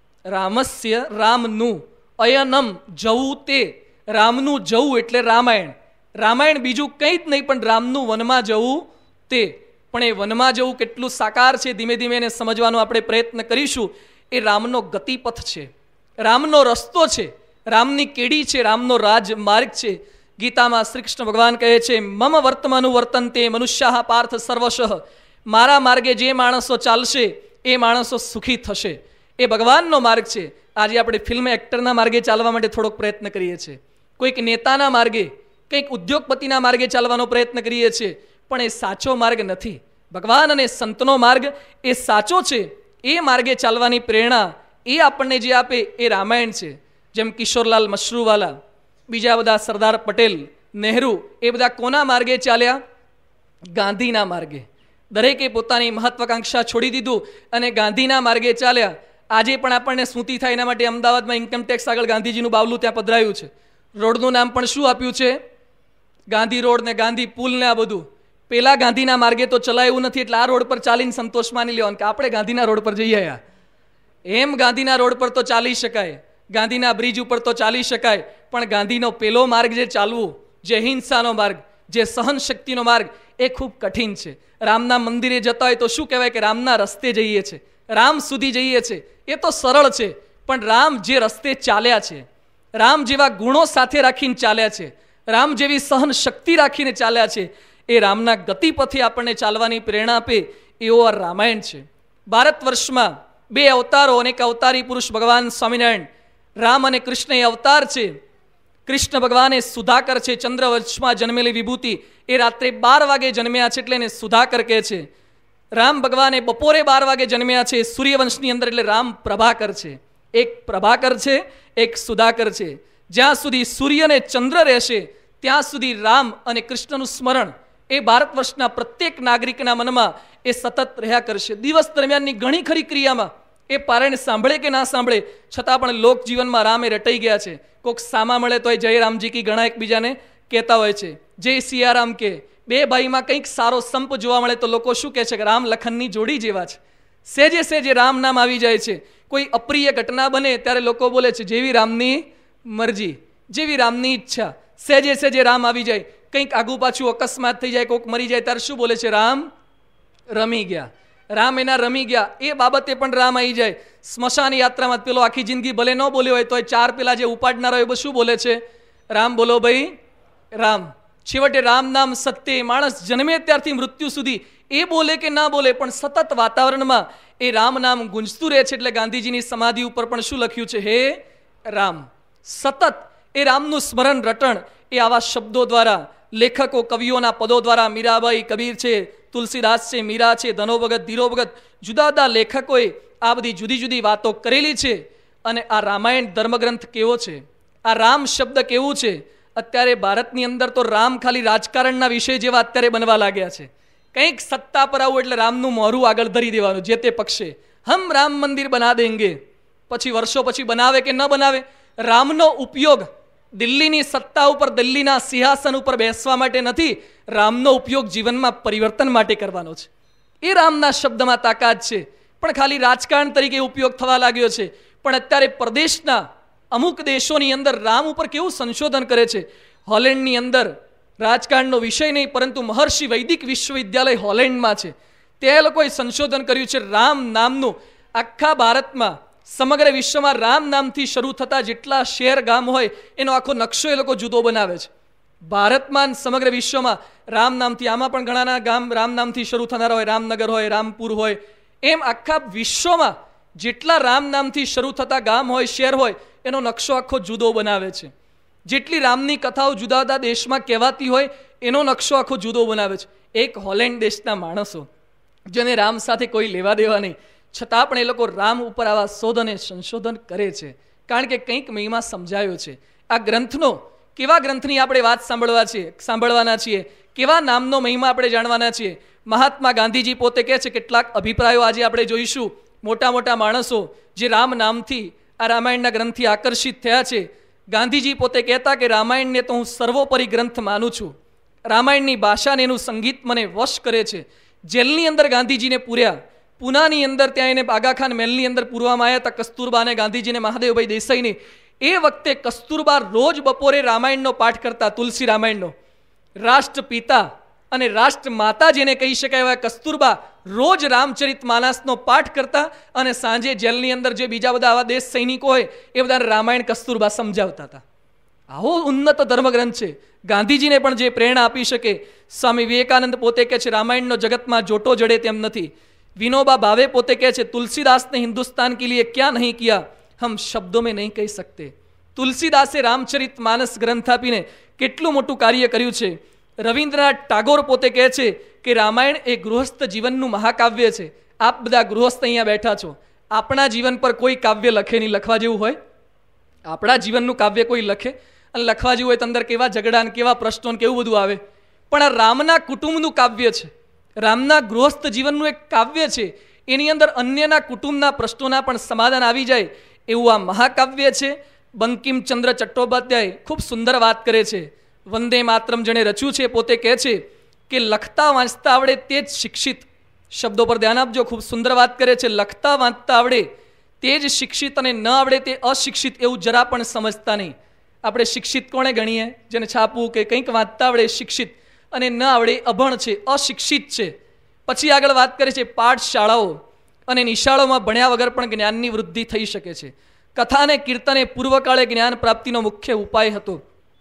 રામસ્ય રામનું, અયનમ જવું તે, રામનું જવું એટલે રામાયણ. રામાયણ બીજું કંઈ જ નહીં પણ રામનું વનમાં જવું તે. પણ એ વનમાં જવું કેટલું સાકાર છે ધીમે ધીમે એને સમજવાનો આપણે પ્રયત્ન કરીશું. એ રામનો ગતિપથ છે, રામનો રસ્તો છે, રામની કેડી છે, રામનો રાજમાર્ગ છે. ગીતામાં શ્રી કૃષ્ણ ભગવાન કહે છે, મમ વર્તમાનું વર્તનતે મનુષ્યા પાર્થ સર્વશઃ. મારા માર્ગે જે માણસો ચાલશે એ માણસો સુખી થશે. એ ભગવાનનો માર્ગ છે. આજે આપણે ફિલ્મ એક્ટરના માર્ગે ચાલવા માટે થોડોક પ્રયત્ન કરીએ છીએ, કોઈક નેતાના માર્ગે, કંઈક ઉદ્યોગપતિના માર્ગે ચાલવાનો પ્રયત્ન કરીએ છીએ, પણ એ સાચો માર્ગ નથી. ભગવાન અને સંતનો માર્ગ એ સાચો છે. એ માર્ગે ચાલવાની પ્રેરણા એ આપણને જે આપે એ રામાયણ છે. જેમ કિશોરલાલ મશરૂવાલા, બીજા બધા સરદાર પટેલ, નહેરુ, એ બધા કોના માર્ગે ચાલ્યા? ગાંધીના માર્ગે. દરેકે પોતાની મહત્વાકાંક્ષા છોડી દીધું અને ગાંધીના માર્ગે ચાલ્યા. આજે પણ આપણને સ્મૃતિ થાય એના માટે અમદાવાદમાં ઇન્કમટેક્સ આગળ ગાંધીજીનું બાવલું ત્યાં પધરાયું છે. રોડનું નામ પણ શું આપ્યું છે? ગાંધી રોડ ને ગાંધી પુલ ને આ બધું. પેલા ગાંધીના માર્ગે તો ચલાયું નથી એટલે આ રોડ પર ચાલીને સંતોષ માની લેવાનું કે આપણે ગાંધીના રોડ પર જઈ આવ્યા. એમ ગાંધીના રોડ પર તો ચાલી શકાય, ગાંધીના બ્રિજ ઉપર તો ચાલી શકાય, પણ ગાંધીનો પેલો માર્ગ જે ચાલવું, જે હિંસાનો માર્ગ, જે સહન શક્તિનો માર્ગ, એ ખૂબ કઠિન છે. રામના મંદિરે જતા હોય તો શું કહેવાય કે રામના રસ્તે જઈએ છે, રામ સુધી જઈએ છે. એ તો સરળ છે, પણ રામ જે રસ્તે ચાલ્યા છે, રામ જેવા ગુણો સાથે રાખીને ચાલ્યા છે, રામ જેવી સહન શક્તિ રાખીને ચાલ્યા છે, એ રામના ગતિપથે આપણને ચાલવાની પ્રેરણા આપે એવો આ રામાયણ છે. ભારત વર્ષમાં બે અવતારો અને એક અવતારી પુરુષ ભગવાન સ્વામિનારાયણ, રામ અને કૃષ્ણ એ અવતાર છે. કૃષ્ણ ભગવાન એ સુધાકર છે, ચંદ્રવંશમાં જન્મેલી વિભૂતિ. એ રાત્રે બાર વાગે જન્મ્યા છે એટલે એને સુધાકર કહે છે. રામ ભગવાને બપોરે બાર વાગે જન્મ્યા છે, સૂર્યવંશની અંદર, એટલે રામ પ્રભાકર છે. એક પ્રભાકર છે, એક સુધાકર છે. જ્યાં સુધી સૂર્ય અને ચંદ્ર રહેશે ત્યાં સુધી રામ અને કૃષ્ણનું સ્મરણ એ ભારત વર્ષના પ્રત્યેક નાગરિકના મનમાં એ સતત રહ્યા કરશે. દિવસ દરમિયાનની ઘણી ખરી ક્રિયામાં એ પારાયણ સાંભળે કે ના સાંભળે, છતાં પણ લોક જીવનમાં રામ એ રટાઈ ગયા છે. કોઈક સામા મળે તો એ જય રામજી કી ઘણા એકબીજાને કહેતા હોય છે, જય સિયારામ કે. બે ભાઈમાં કંઈક સારો સંપ જોવા મળે તો લોકો શું કહે છે કે રામ લખનની જોડી જેવા છે. સેજે સેજે રામ નામ આવી જાય છે. કોઈ અપ્રિય ઘટના બને ત્યારે લોકો બોલે છે જેવી રામની મરજી, જેવી રામની ઈચ્છા. સેજે સેજે રામ આવી જાય. કંઈક આગુ પાછું અકસ્માત થઈ જાય, કોઈક મરી જાય ત્યારે શું બોલે છે? રામ રમી ગયા, રામ એના રમી ગયા. એ બાબતે પણ રામ આવી જાય. સ્મશાન યાત્રામાં પેલો આખી જિંદગી ભલે ન બોલ્યો હોય તો એ ચાર પેલા જે ઉપાડનારા હોય શું બોલે છે? રામ બોલો ભાઈ રામ. છેવટે રામ નામ સત્ય. માણસ જન્મે ત્યારથી મૃત્યુ સુધી એ બોલે કે ના બોલે પણ સતત વાતાવરણમાં એ રામ નામ ગુંજતું રહે છે. એટલે ગાંધીજીની સમાધિ ઉપર પણ શું લખ્યું છે? હે રામ. સતત એ રામનું સ્મરણ રટણ એ આવા શબ્દો દ્વારા, લેખકો કવિઓના પદો દ્વારા, મીરાબાઈ, કબીર છે, તુલસીદાસ છે, મીરા છે, ધનો ભગત, ધીરો ભગત, જુદા જુદા લેખકોએ આ બધી જુદી જુદી વાતો કરેલી છે. અને આ રામાયણ ધર્મગ્રંથ કેવો છે, આ રામ શબ્દ કેવું છે? અત્યારે ભારતની અંદર તો રામ ખાલી રાજકારણના વિષય જેવા અત્યારે બનવા લાગ્યા છે. કંઈક સત્તા પર આવું એટલે રામનું મોરું આગળ ધરી દેવાનું જે તે પક્ષે. હમ રામ મંદિર બના દેંગે. પછી વર્ષો પછી બનાવે કે ન બનાવે, રામનો ઉપયોગ દિલ્હીની સત્તા ઉપર, દિલ્હીના સિંહાસન ઉપર બેસવા માટે નથી, રામનો ઉપયોગ જીવનમાં પરિવર્તન માટે કરવાનો છે. એ રામના શબ્દમાં તાકાત છે. પણ ખાલી રાજકારણ તરીકે ઉપયોગ થવા લાગ્યો છે. પણ અત્યારે પ્રદેશના અમુક દેશોની અંદર રામ ઉપર કેવું સંશોધન કરે છે. હોલેન્ડની અંદર રાજકારણનો વિષય નહીં પરંતુ મહર્ષિ વૈદિક વિશ્વવિદ્યાલય હોલેન્ડમાં છે. તે લોકોએ સંશોધન કર્યું છે રામ નામનું. આખા ભારતમાં, સમગ્ર વિશ્વમાં રામ નામથી શરૂ થતા જેટલા શહેર ગામ હોય એનો આખો નકશો એ લોકો જુદો બનાવે છે. ભારતમાં સમગ્ર વિશ્વમાં રામ નામથી, આમાં પણ ઘણાના ગામ રામ નામથી શરૂ થનારા હોય, રામનગર હોય, રામપુર હોય, એમ આખા વિશ્વમાં જેટલા રામ નામથી શરૂ થતા ગામ હોય, શહેર હોય, એનો નકશો આખો જુદો બનાવે છે. જેટલી રામની કથાઓ જુદા જુદા દેશમાં કહેવાતી હોય એનો નકશો આખો જુદો બનાવે છે. એક હોલેન્ડ દેશના માણસો જેને રામ સાથે કોઈ લેવા દેવા નહીં, છતાં પણ એ લોકો રામ ઉપર આવા શોધ અને સંશોધન કરે છે. કારણ કે કંઈક મહિમા સમજાયો છે. આ ગ્રંથનો, કેવા ગ્રંથની આપણે વાત સાંભળવા છીએ સાંભળવાના છીએ કેવા નામનો મહિમા આપણે જાણવાના છીએ. મહાત્મા ગાંધીજી પોતે કહે છે, કેટલાક અભિપ્રાયો આજે આપણે જોઈશું. મોટા મોટા માણસો જે રામ નામથી આ રામાયણના ગ્રંથથી આકર્ષિત થયા છે. ગાંધીજી પોતે કહેતા કે રામાયણને તો હું સર્વોપરી ગ્રંથ માનું છું. રામાયણની ભાષાને એનું સંગીત મને વશ કરે છે. જેલની અંદર ગાંધીજીને પૂર્યા. પૂનાની અંદર ત્યાં એને આગાખાન મહેલની અંદર પૂરવામાં આવ્યા હતા કસ્તુરબાને, ગાંધીજીને મહાદેવભાઈ દેસાઈને. એ વખતે કસ્તુરબા રોજ બપોરે રામાયણનો પાઠ કરતા, તુલસી રામાયણનો. રાષ્ટ્રપિતા અને રાષ્ટ્ર માતા જેને કહી શકાય એવા કસ્તુરબા રોજ રામચરિત માનસનો પાઠ કરતા અને સાંજે જેલની અંદર જે બીજા બધા આવા દેશ સૈનિકો હોય એ બધા રામાયણ કસ્તુરબા સમજાવતા હતા. આવો ઉન્નત ધર્મગ્રંથ છે. ગાંધીજીને પણ જે પ્રેરણા આપી શકે. સ્વામી વિવેકાનંદ પોતે કહે છે રામાયણનો જગતમાં જોટો જડે તેમ નથી. વિનોબા ભાવે પોતે કહે છે તુલસીદાસ ને હિન્દુસ્તાન કે લીએ ક્યાં નહીં કિયા હમ શબ્દો મેં નહીં કહી શકતે. તુલસીદાસે રામચરિત માનસ ગ્રંથ આપીને કેટલું મોટું કાર્ય કર્યું છે. રવિન્દ્રનાથ ટાગોર પોતે કહે છે કે રામાયણ એ ગૃહસ્થ જીવનનું મહાકાવ્ય છે. આપ બધા ગૃહસ્થ અહીંયા બેઠા છો, આપણા જીવન પર કોઈ કાવ્ય લખે નહીં. લખવા જેવું હોય આપણા જીવનનું કાવ્ય કોઈ લખે અને લખવા જેવું હોય તો અંદર કેવા ઝઘડા ને કેવા પ્રશ્નો ને કેવું બધું આવે. પણ આ રામના કુટુંબનું કાવ્ય છે, રામના ગૃહસ્થ જીવનનું એક કાવ્ય છે. એની અંદર અન્યના કુટુંબના પ્રશ્નોના પણ સમાધાન આવી જાય એવું આ મહાકાવ્ય છે. બંકિમચંદ્ર ચટ્ટોપાધ્યાય ખૂબ સુંદર વાત કરે છે. વંદે માતરમ જેણે રચ્યું છે પોતે કહે છે કે લખતા વાંચતા આવડે તે જ શિક્ષિત. શબ્દો પર ધ્યાન આપજો, ખૂબ સુંદર વાત કરે છે. લખતા વાંચતા આવડે તે જ શિક્ષિત અને ન આવડે તે અશિક્ષિત એવું જરા પણ સમજતા નહીં. આપણે શિક્ષિત કોણે ગણીએ? જેને છાપવું કે કંઈક વાંચતા આવડે શિક્ષિત, અને ન આવડે અભણ છે, અશિક્ષિત છે. પછી આગળ વાત કરે છે પાઠશાળાઓ અને નિશાળોમાં ભણ્યા વગર પણ જ્ઞાનની વૃદ્ધિ થઈ શકે છે. કથા અને કીર્તન એ પૂર્વકાળે જ્ઞાન પ્રાપ્તિનો મુખ્ય ઉપાય હતો.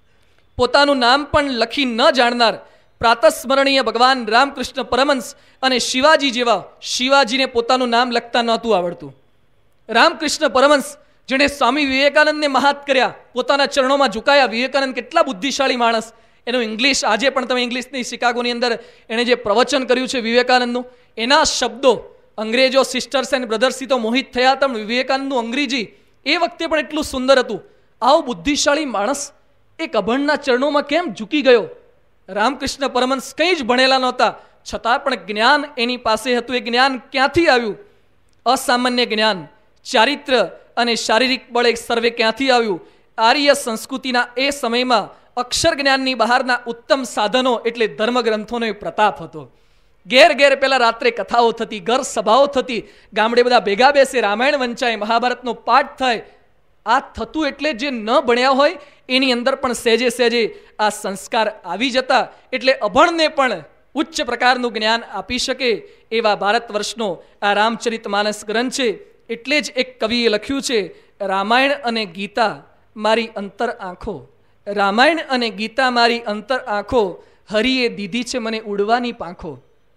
પોતાનું નામ પણ લખી ન જાણનાર પ્રાતસ્મરણીય ભગવાન રામકૃષ્ણ પરમહંસ અને શિવાજી જેવા, શિવાજીને પોતાનું નામ લખતા નહોતું આવડતું. રામકૃષ્ણ પરમહંસ જેણે સ્વામી વિવેકાનંદને મહાત કર્યા, પોતાના ચરણોમાં ઝુકાયા. વિવેકાનંદ કેટલા બુદ્ધિશાળી માણસ. એનું ઇંગ્લિશ આજે પણ તમે ઇંગ્લિશની શિકાગોની અંદર એણે જે પ્રવચન કર્યું છે વિવેકાનંદનું, એના શબ્દો અંગ્રેજો સિસ્ટર્સ એન્ડ બ્રધર્સથી તો મોહિત થયા હતા, પણ વિવેકાનંદનું અંગ્રેજી એ વખતે પણ એટલું સુંદર હતું. આવો બુદ્ધિશાળી માણસ એક અભણના ચરણોમાં કેમ ઝૂકી ગયો? રામકૃષ્ણ પરમહંસ કંઈ જ ભણેલા નહોતા, છતાં પણ જ્ઞાન એની પાસે હતું. એ જ્ઞાન ક્યાંથી આવ્યું? અસામાન્ય જ્ઞાન, ચારિત્ર અને શારીરિક બળ એક સર્વે ક્યાંથી આવ્યું? આર્ય સંસ્કૃતિના એ સમયમાં અક્ષર જ્ઞાનની બહારના ઉત્તમ સાધનો એટલે ધર્મગ્રંથોનો એ પ્રતાપ હતો. ઘેર ઘેર પહેલા રાત્રે કથાઓ થતી, ઘર સભાઓ થતી, ગામડે બધા ભેગા બેસે, રામાયણ વંચાય, મહાભારતનો પાઠ થાય. આ થતું એટલે જે ન ભણ્યા હોય એની અંદર પણ સહેજે સહેજે આ સંસ્કાર આવી જતા, એટલે અભણને પણ ઉચ્ચ પ્રકારનું જ્ઞાન આપી શકે એવા ભારત વર્ષનો આ રામચરિત માનસ ગ્રંથ છે. એટલે જ એક કવિએ લખ્યું છે રામાયણ અને ગીતા મારી અંતર આંખો. રામાયણ અને ગીતા મારી અંતર આંખો, હરિએ દીધી છે મને ઉડવાની પાંખો.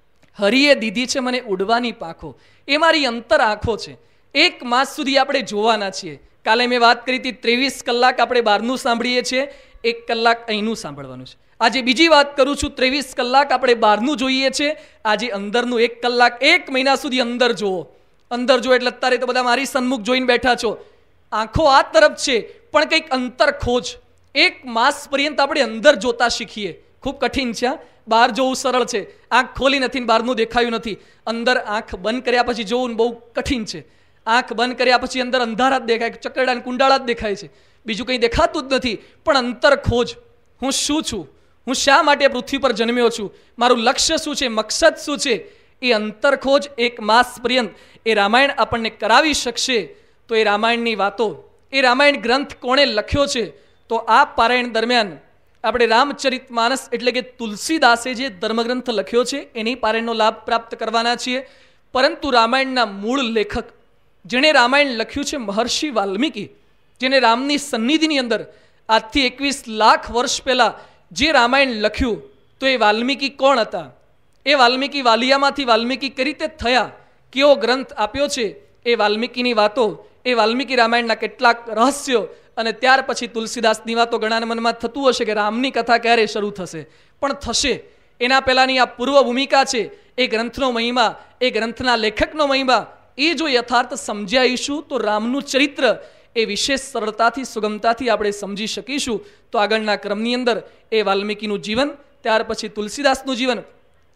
હરિએ દીધી છે મને ઉડવાની પાંખો. એ મારી અંતર આંખો છે. એક માસ સુધી આપણે જોવાના છીએ. કાલે મેં વાત કરી હતી ત્રેવીસ કલાક આપણે બહારનું સાંભળીએ છીએ, એક કલાક અહીંનું સાંભળવાનું છે. આજે બીજી વાત કરું છું, ત્રેવીસ કલાક આપણે બહારનું જોઈએ છીએ, આજે અંદરનું એક કલાક, એક મહિના સુધી અંદર જુઓ. અંદર જો એટલે અત્યારે તો બધા મારી સન્મુખ જોઈને બેઠા છો, આંખો આ તરફ છે, પણ કંઈક અંતર ખોજ. એક માસ પર્યંત આપણે અંદર જોતા શીખીએ. ખૂબ કઠિન છે. બહાર જોવું સરળ છે, આંખ ખોલી નથી, બહારનું દેખાયું નથી. અંદર આંખ બંધ કર્યા પછી જોવું બહુ કઠિન છે. આંખ બંધ કર્યા પછી અંદર અંધારા જ દેખાય, ચકરડા અને કુંડાળા જ દેખાય છે, બીજું કંઈ દેખાતું જ નથી. પણ અંતર ખોજ. હું શું છું? હું શા માટે પૃથ્વી પર જન્મ્યો છું? મારું લક્ષ્ય શું છે? મકસદ શું છે? એ અંતર ખોજ એક માસ પર્યંત એ રામાયણ આપણને કરાવી શકશે. તો એ રામાયણની વાતો, એ રામાયણ ગ્રંથ કોણે લખ્યો છે? તો આ પારાયણ દરમિયાન આપણે રામચરિત માનસ એટલે કે તુલસીદાસે જે ધર્મગ્રંથ લખ્યો છે એની પારાયણનો લાભ પ્રાપ્ત કરવાના છીએ. પરંતુ રામાયણના મૂળ લેખક જેણે રામાયણ લખ્યું છે મહર્ષિ વાલ્મીકી, જેને રામની સન્નિધિની અંદર આજથી એકવીસ લાખ વર્ષ પહેલા જે રામાયણ લખ્યું, તો એ વાલ્મીકી કોણ હતા? એ વાલ્મીકી વાલિયામાંથી વાલ્મીકી કઈ રીતે થયા? કેવો ગ્રંથ આપ્યો છે? એ વાલ્મીકીની વાતો, એ વાલ્મીકી રામાયણના કેટલાક રહસ્યો, અને ત્યાર પછી તુલસીદાસની વાતો. ઘણાના મનમાં થતું હશે કે રામની કથા ક્યારે શરૂ થશે, પણ થશે. એના પહેલાની આ પૂર્વ ભૂમિકા છે, એ ગ્રંથનો મહિમા, એ ગ્રંથના લેખકનો મહિમા, એ જો યથાર્થ સમજાઈશું તો રામનું ચરિત્ર એ વિશેષ સરળતાથી, સુગમતાથી આપણે સમજી શકીશું. તો આગળના ક્રમની અંદર એ વાલ્મીકીનું જીવન, ત્યાર પછી તુલસીદાસનું જીવન,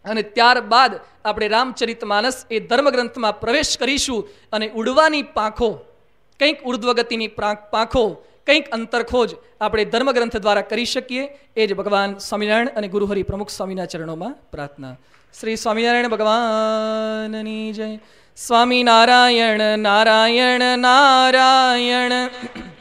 અને ત્યારબાદ આપણે રામચરિતમાનસ એ ધર્મગ્રંથમાં પ્રવેશ કરીશું અને ઉડવાની પાંખો, કંઈક ઉર્ધ્વગતિની પાંખો, કંઈક અંતરખોજ આપણે ધર્મગ્રંથ દ્વારા કરી શકીએ. એ જ ભગવાન સ્વામિનારાયણ અને ગુરુહરિ પ્રમુખ સ્વામીના ચરણોમાં પ્રાર્થના. શ્રી સ્વામિનારાયણ ભગવાનની જય. સ્વામિનારાયણ નારાયણ નારાયણ.